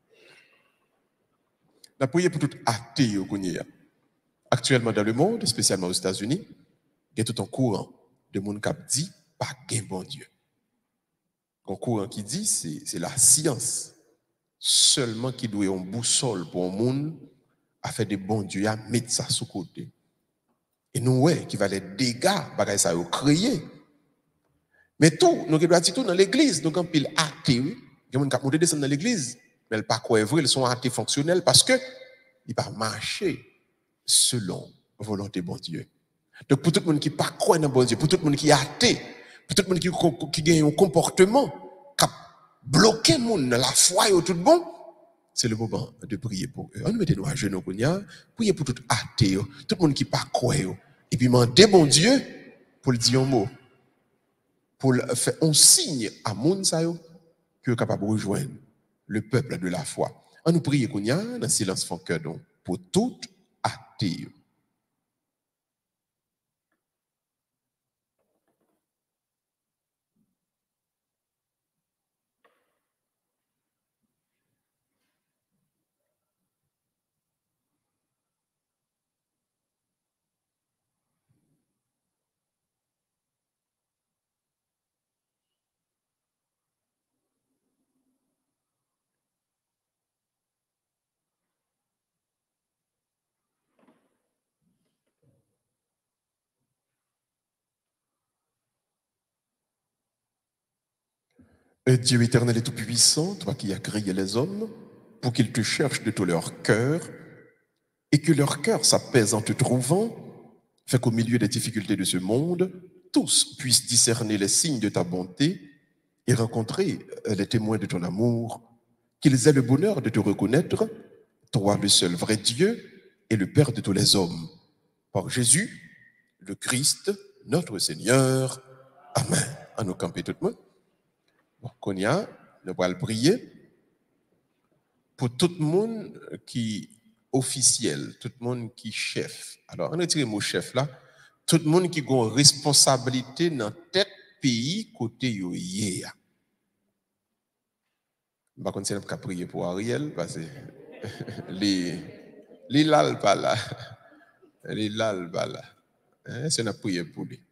La prière pour tout athée au Kounia. Actuellement dans le monde, spécialement aux États-Unis, il y a tout un courant de monde qui dit pas qu'un bon Dieu. Un courant qui dit c'est la science seulement qui doit un boussole pour un monde à faire des bons dieux, à mettre ça sous côté. Et nous, ouais, qui va les dégâts, bagay ça yo créé. Mais tout, nous devons dire tout dans l'église, nous avons pile athée, oui. Il y a des gens qui descendre dans l'église, mais ils pas quoi vrai, ils sont athées fonctionnels parce que ils pas marcher selon la volonté de bon Dieu. Donc pour tout le monde qui pas croit dans bon Dieu, pour tout le monde qui est athée, pour tout le monde qui a un comportement qui bloqué monde dans la foi et tout bon, c'est le moment de prier pour eux. On nous mettez nous à genoux, prier pour tout athée, tout le monde qui pas croit, et puis demander bon Dieu pour le dire un mot, pour faire un signe à monde ça que est capable de rejoindre le peuple de la foi. On nous prie qu'on y a dans silence fond cœur donc pour tout athée. Dieu éternel et tout-puissant, toi qui as créé les hommes, pour qu'ils te cherchent de tout leur cœur, et que leur cœur s'apaise en te trouvant, fait qu'au milieu des difficultés de ce monde, tous puissent discerner les signes de ta bonté et rencontrer les témoins de ton amour, qu'ils aient le bonheur de te reconnaître, toi le seul vrai Dieu et le Père de tous les hommes. Par Jésus, le Christ, notre Seigneur. Amen. À nous camper tout le monde. Qu'on y a, nous allons prier pour tout le monde qui officiel, tout le monde qui chef. Alors, on retire le mot chef là. Tout le monde qui a une responsabilité dans tête pays côté yoye. Par contre, c'est pas prier pour Ariel parce que les lal pas là. Les lal pas là. C'est une prière pour lui.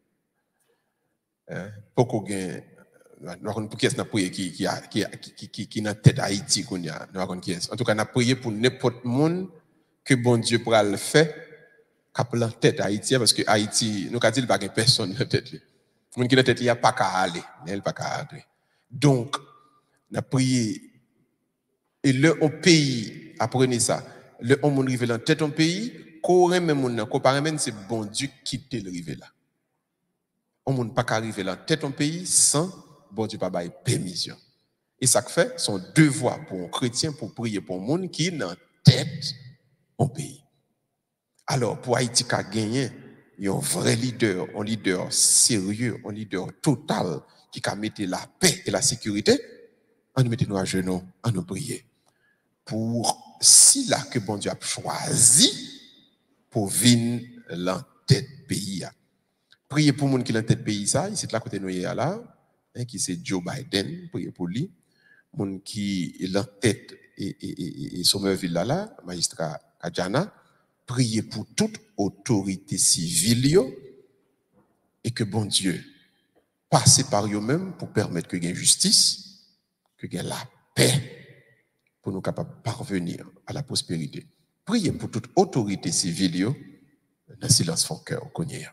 Pour qu'on gagne pour qui est-ce qu'on a prié qui dans tête Haïti qu'on y a en tout cas on a prié pour n'importe monde que bon Dieu pourra le faire cap la tête Haïti parce que Haïti nous a dit pas personne dans tête monde qui dans tête il y a pas qu'à aller il pas qu'à aller donc on a prié et le on pays apprenez ça le on monde rive dans tête en pays qu'on même monde qu'on pas même c'est bon Dieu qui te rive là on monde pas qu'à arriver là tête en pays sans bon Dieu pas bail permission. Et ça fait son devoir pour un chrétien pour prier pour un monde qui est dans tête au pays. Alors pour Haïti qui a gagné, il y a un vrai leader, un leader sérieux, un leader total qui a mis la paix et la sécurité. On nous mettons à genoux, on nous prier pour si là que bon Dieu a choisi pour venir dans tête pays. Priez pour monde qui est dans tête pays ça, ici là côté nous là. Qui c'est Joe Biden, priez pour lui. Mon qui est en tête et Somerville là, magistrat Kajana, priez pour toute autorité civile et que bon Dieu passe par eux-mêmes pour permettre que y ait justice, que y ait la paix pour nous capables de parvenir à la prospérité. Priez pour toute autorité civile dans silence fond cœur connaît.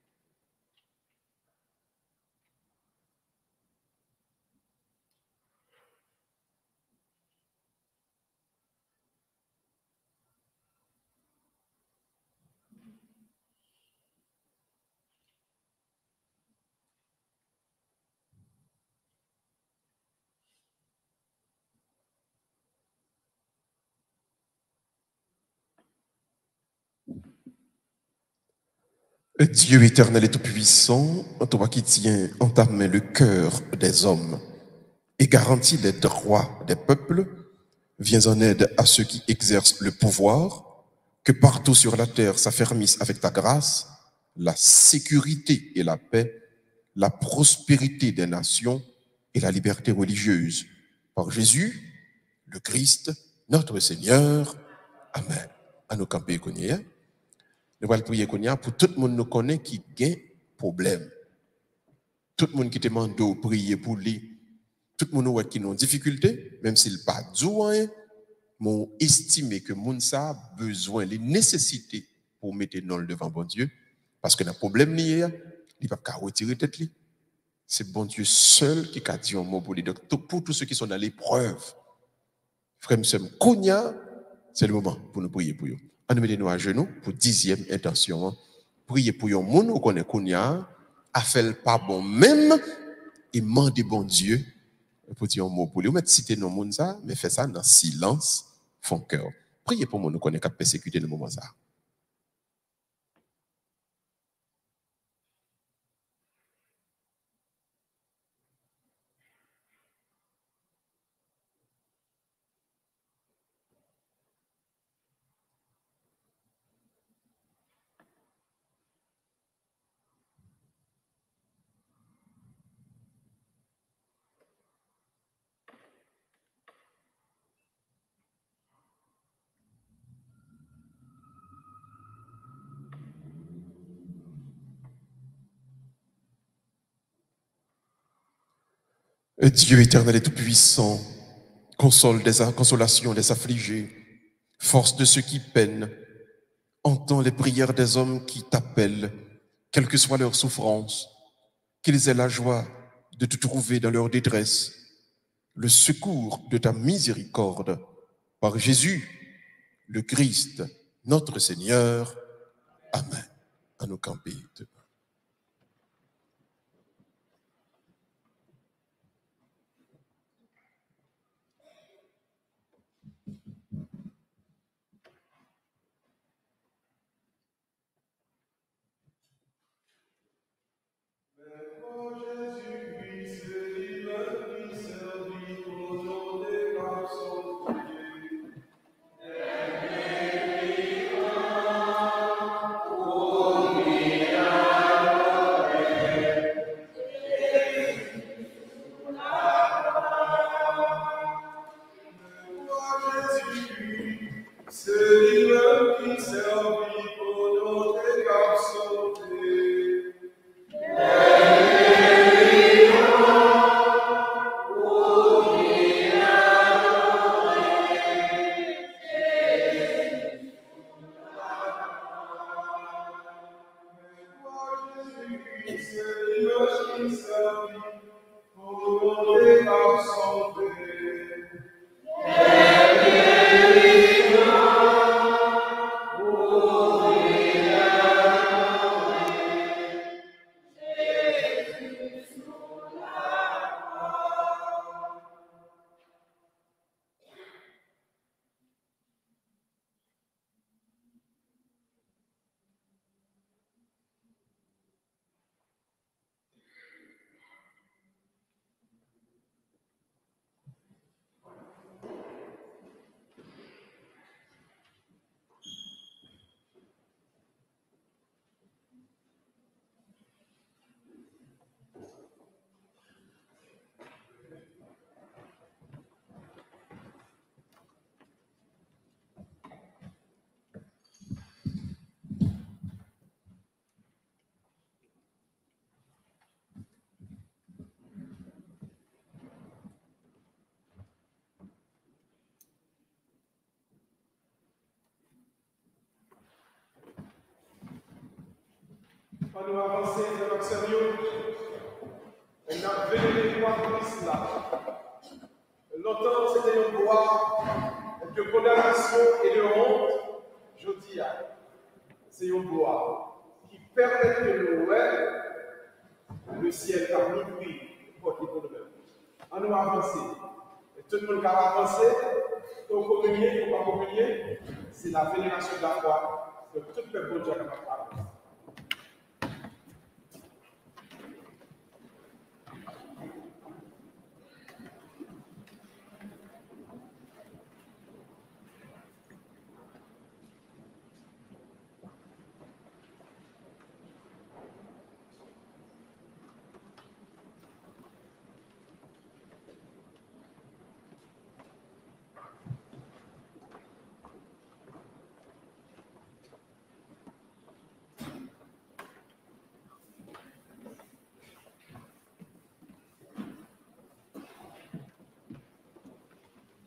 Dieu éternel et tout-puissant, toi qui tiens en ta main le cœur des hommes et garantis les droits des peuples, viens en aide à ceux qui exercent le pouvoir, que partout sur la terre s'affermissent avec ta grâce la sécurité et la paix, la prospérité des nations et la liberté religieuse. Par Jésus, le Christ, notre Seigneur. Amen. À nos camper connaît. Nous allons prier pour tout le monde nous connaît qui a un problème. Tout le monde qui demande de prier pour lui. Tout le monde qui a une difficulté, même s'il n'a pas besoin, mais estimer que monde a besoin, les nécessités pour mettre dans le devant bon Dieu. Parce que le problème lié, il ne peut pas retirer tête. C'est bon Dieu seul qui a dit un mot pour lui. Donc, pour tous ceux qui sont dans l'épreuve, frère, monsieur, Kounia, c'est le moment pour nous prier pour eux. On nous met nous à genoux pour 10e intention. Prier pour eux, moun ou connaît Kounia, a fait le pas bon même, et demande bon Dieu pour dire un mot pour lui. Ou mettre citer nos moun ça, mais fait ça dans silence, fond cœur. Priez pour moun ou connaît qui a persécuté dans le moment ça. Et Dieu éternel et tout-puissant, consolation des affligés, force de ceux qui peinent, entends les prières des hommes qui t'appellent, quelle que soit leur souffrance, qu'ils aient la joie de te trouver dans leur détresse, le secours de ta miséricorde, par Jésus, le Christ, notre Seigneur. Amen. À nos camper demain. On nous avancer dans notre sérieux. On a vécu quoi Christ là. Longtemps, c'était une gloire de condamnation et de honte. Je dis, c'est une gloire qui permet de nous voir le ciel car nous brille pour nous-mêmes. On nous avancer. Et tout le monde qui a avancé, pour communier, pour pas communier, c'est la vénération de la foi. Donc, tout le peuple de Dieu qui va avancer.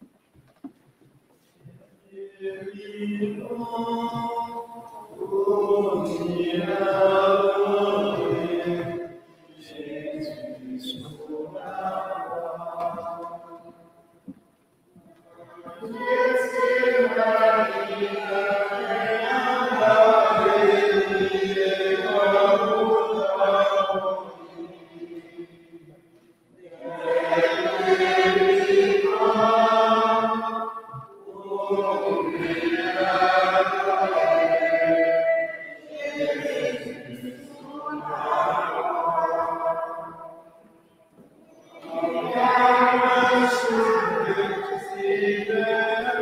Oh Amen.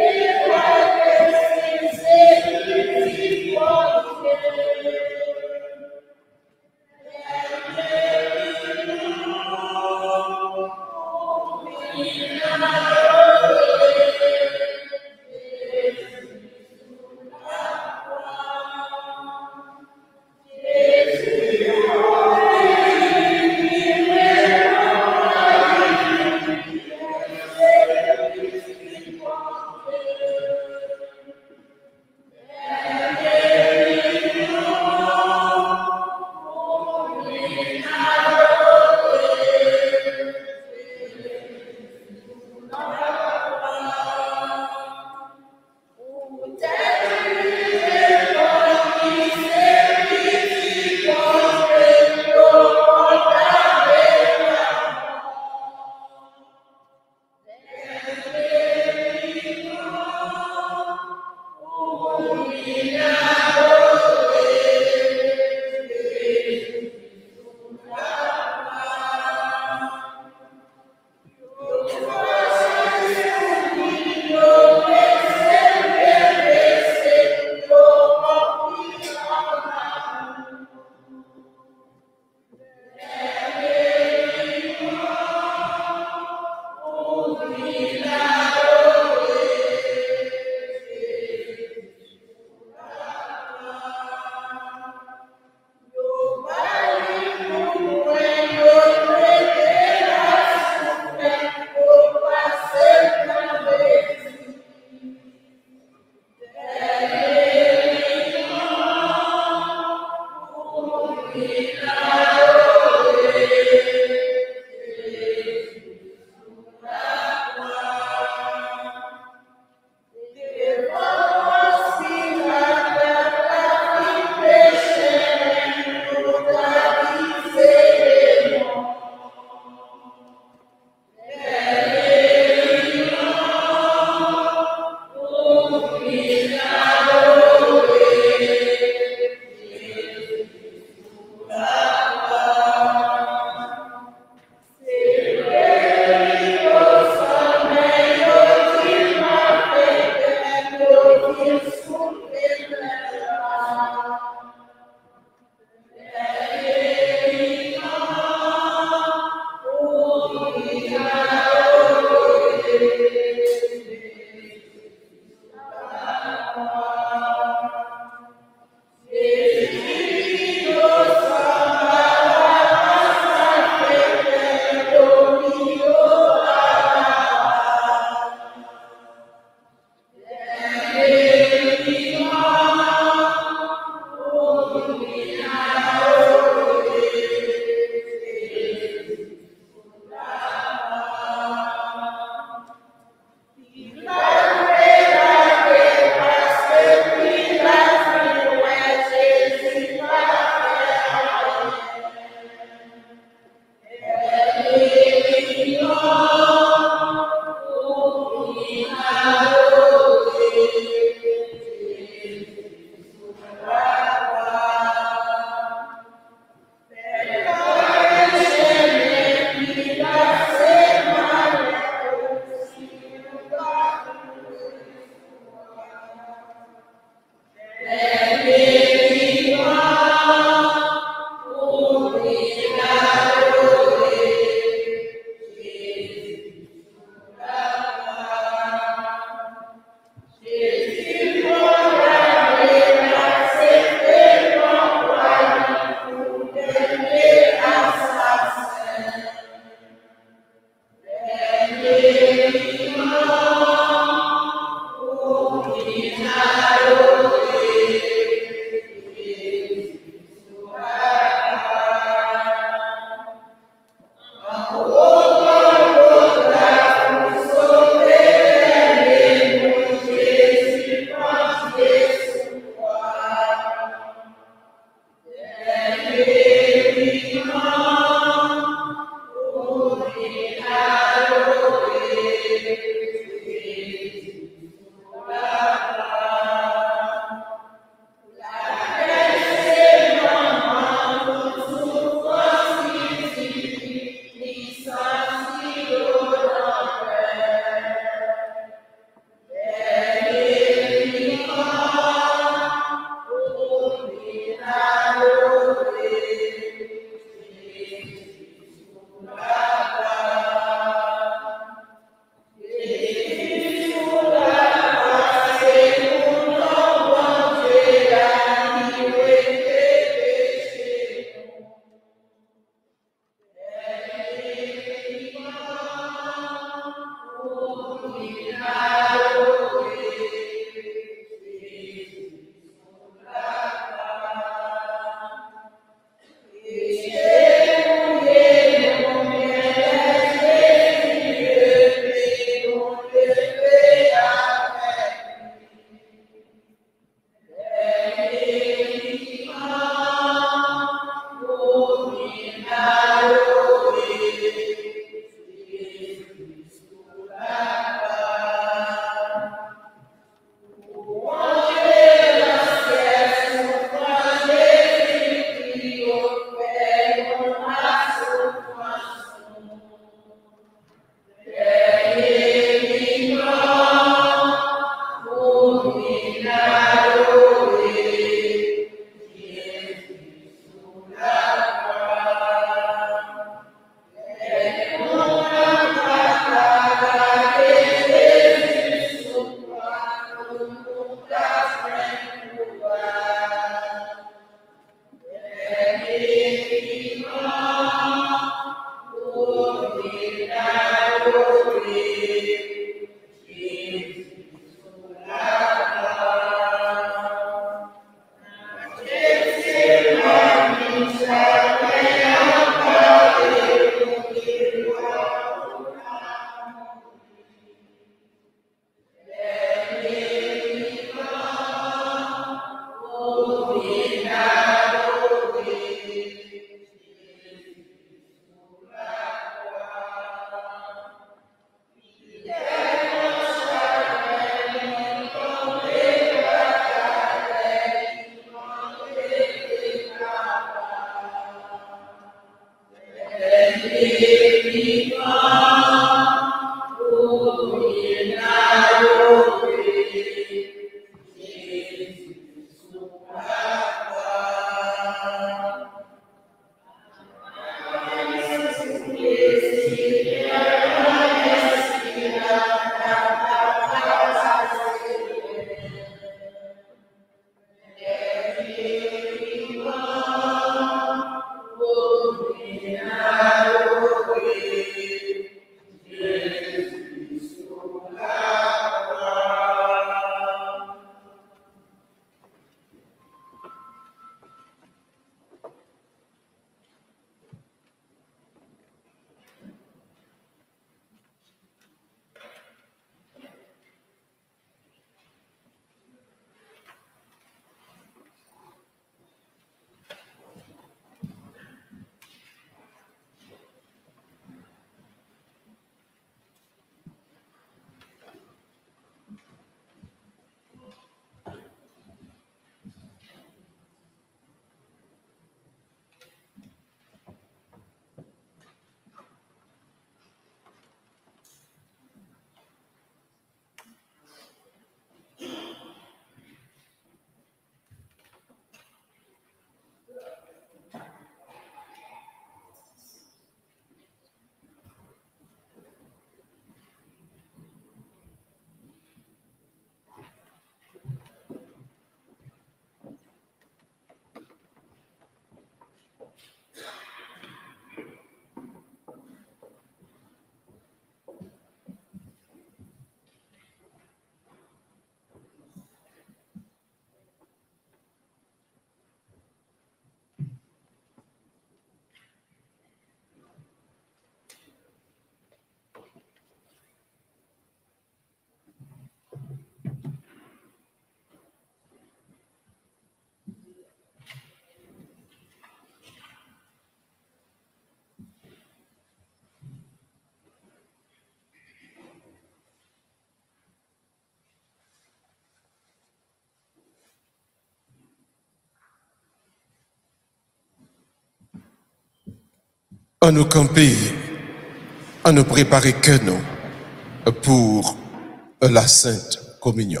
On nous camper, on nous préparer que nous pour la Sainte Communion.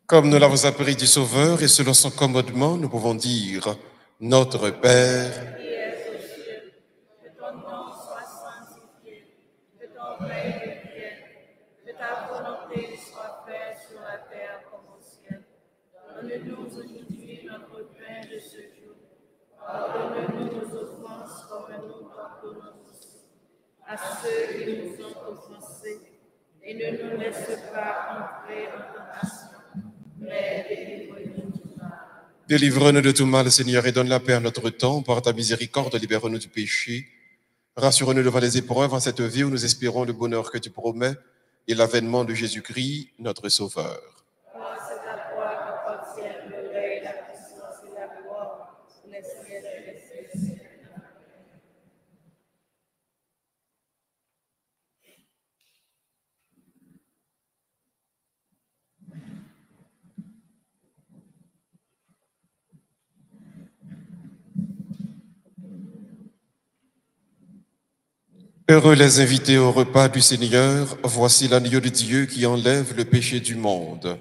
Comme nous l'avons appris du Sauveur et selon son commandement, nous pouvons dire « Notre Père, qui es aux cieux, que ton nom soit sanctifié, que ton règne vienne, que ta volonté soit faite sur la terre comme au ciel. Donne-nous aujourd'hui notre pain de ce jour. Pardonne-nous nos offenses comme nous pardonnons aussi à ceux qui nous ont offensés. Et ne nous laisse pas entrer en tentation, mais délivre-nous du mal. délivre-nous de tout mal, Seigneur, et donne la paix à notre temps. Par ta miséricorde, libère-nous du péché. Rassure-nous devant les épreuves en cette vie où nous espérons le bonheur que tu promets et l'avènement de Jésus-Christ, notre Sauveur. Car c'est à toi qu'appartiennent le règne, la puissance et la gloire pour les siècles des siècles. Heureux les invités au repas du Seigneur, voici l'agneau de Dieu qui enlève le péché du monde.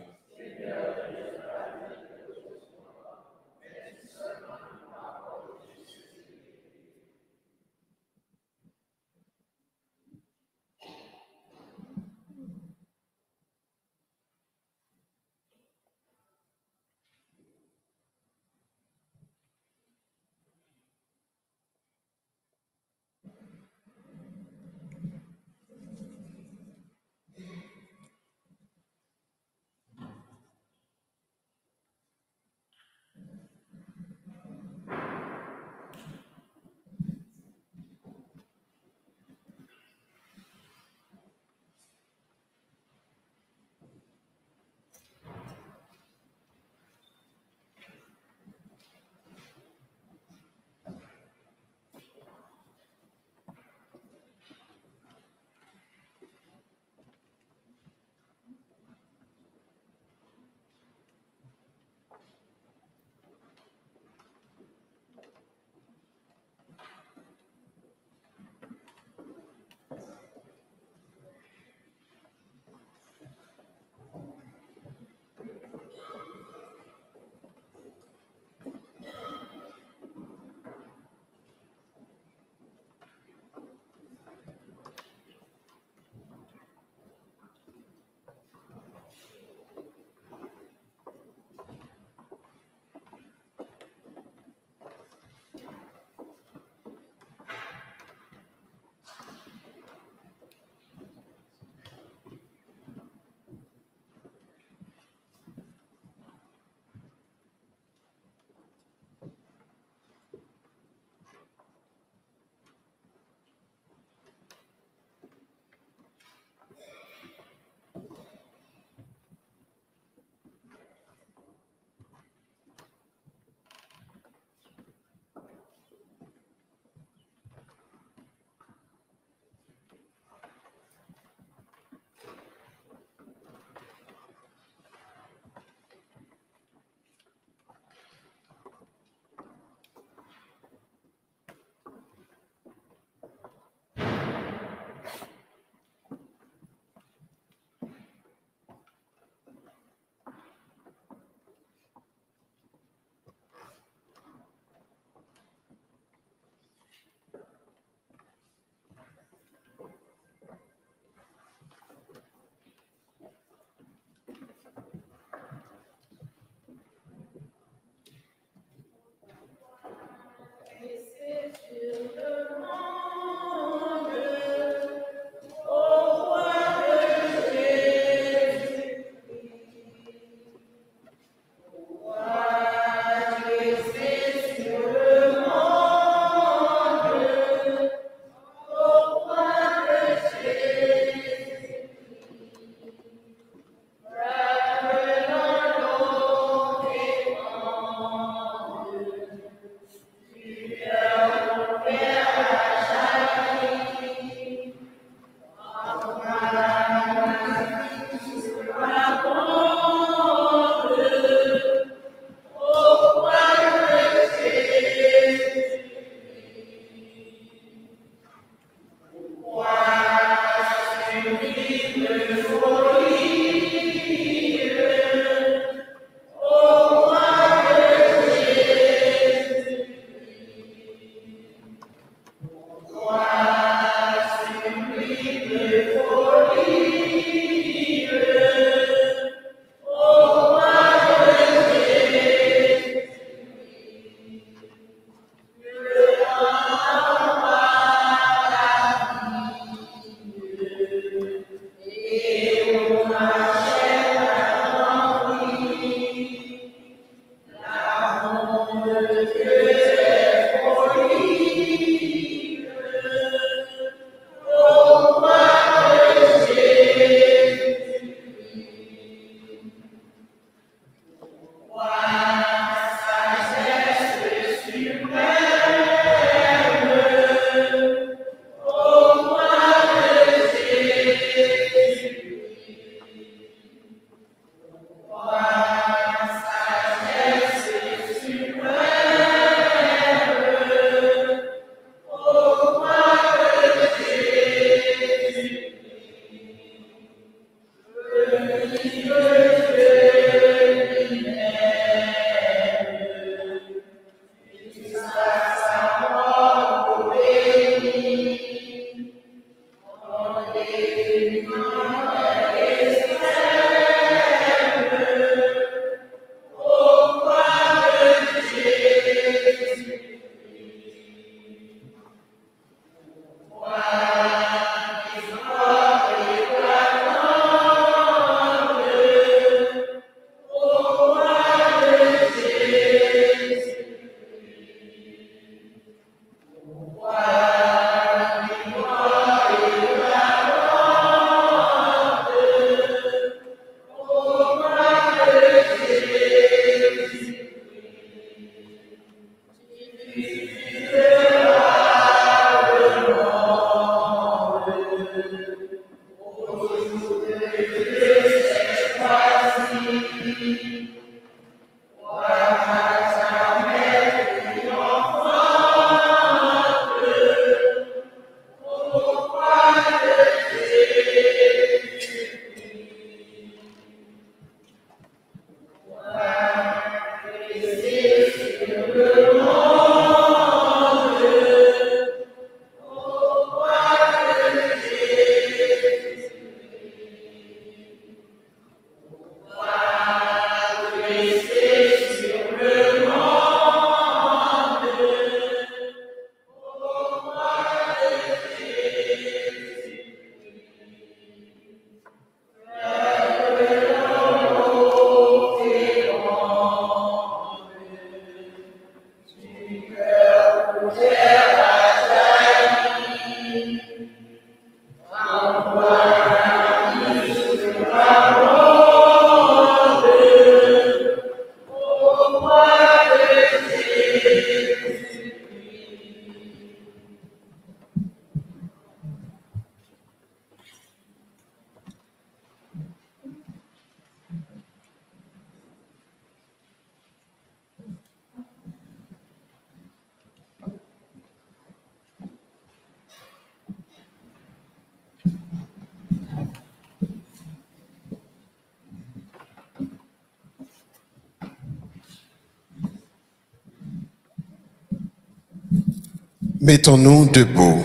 Mettons-nous debout.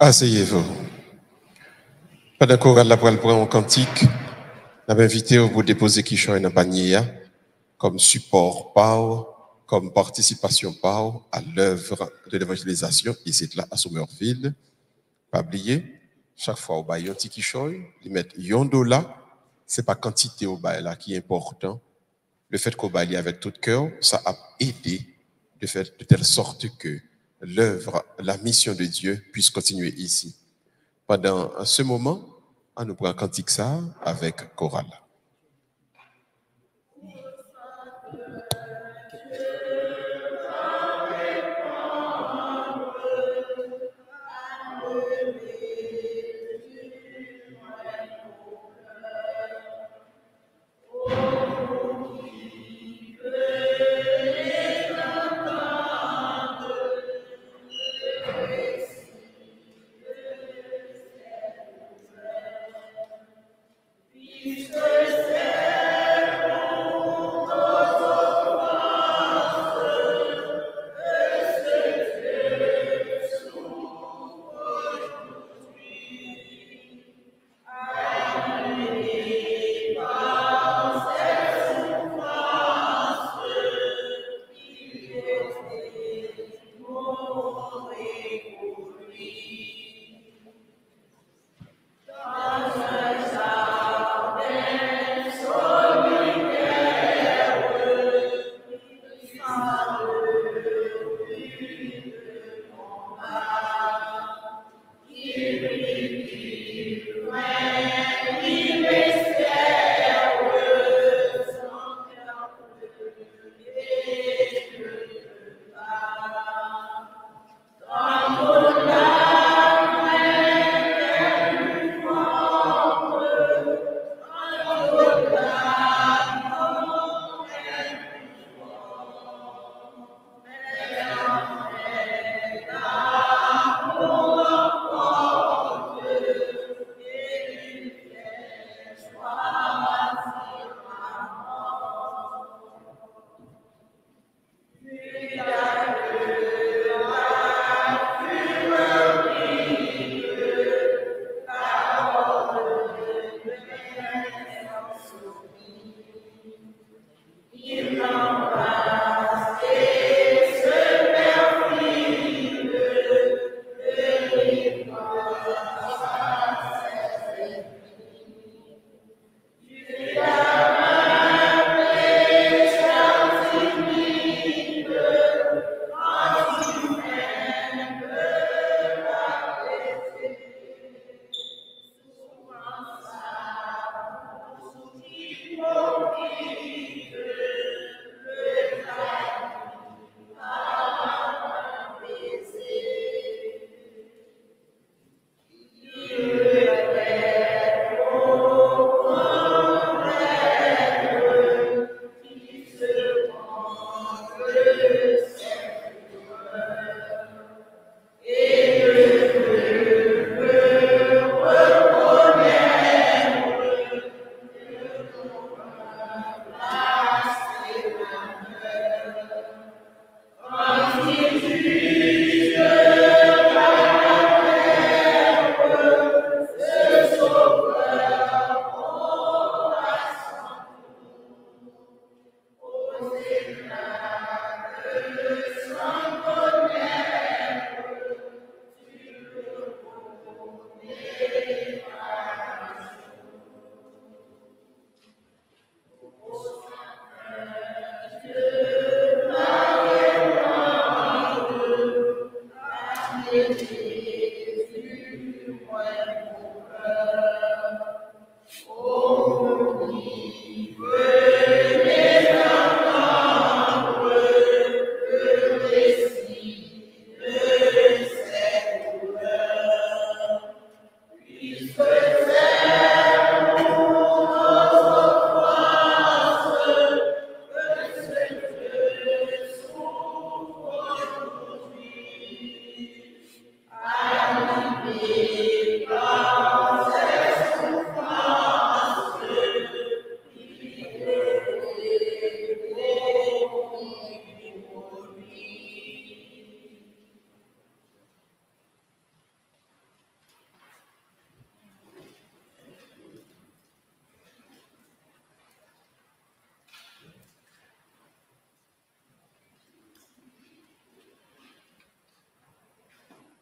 Asseyez-vous. Pendant qu'on va prendre un cantique, on va inviter au bout de déposer qui dans le panier comme support comme participation à l'œuvre de l'évangélisation ici là à Somerville. Pas oublier, chaque fois au bail un petit quichoy, ils mettent $1, c'est pas quantité au bail là qui est important. Le fait qu'on baille avec tout cœur, ça a aidé de telle sorte que l'œuvre, la mission de Dieu puisse continuer ici. Pendant ce moment, on nous prend un cantique ça avec chorale.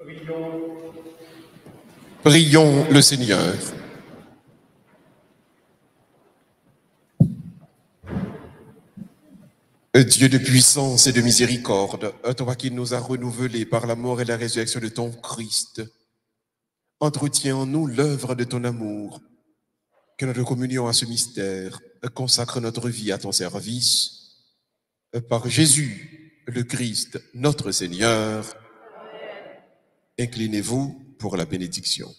Prions le Seigneur. Dieu de puissance et de miséricorde, toi qui nous as renouvelés par la mort et la résurrection de ton Christ, entretiens en nous l'œuvre de ton amour, que notre communion à ce mystère consacre notre vie à ton service. Par Jésus, le Christ, notre Seigneur. Inclinez-vous pour la bénédiction.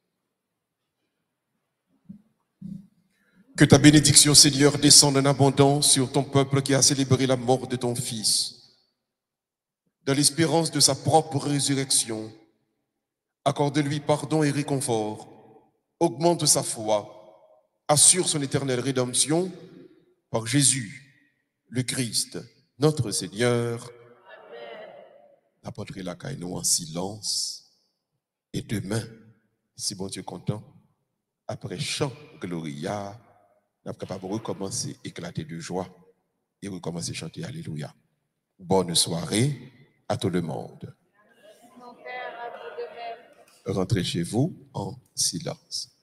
Que ta bénédiction, Seigneur, descende en abondance sur ton peuple qui a célébré la mort de ton Fils. Dans l'espérance de sa propre résurrection, accorde-lui pardon et réconfort, augmente sa foi, assure son éternelle rédemption par Jésus, le Christ, notre Seigneur. Apportez la caille nous en silence. Et demain, si bon Dieu est content, après chant Gloria, nous sommes capables de recommencer à éclater de joie et recommencer à chanter Alléluia. Bonne soirée à tout le monde. Rentrez chez vous en silence.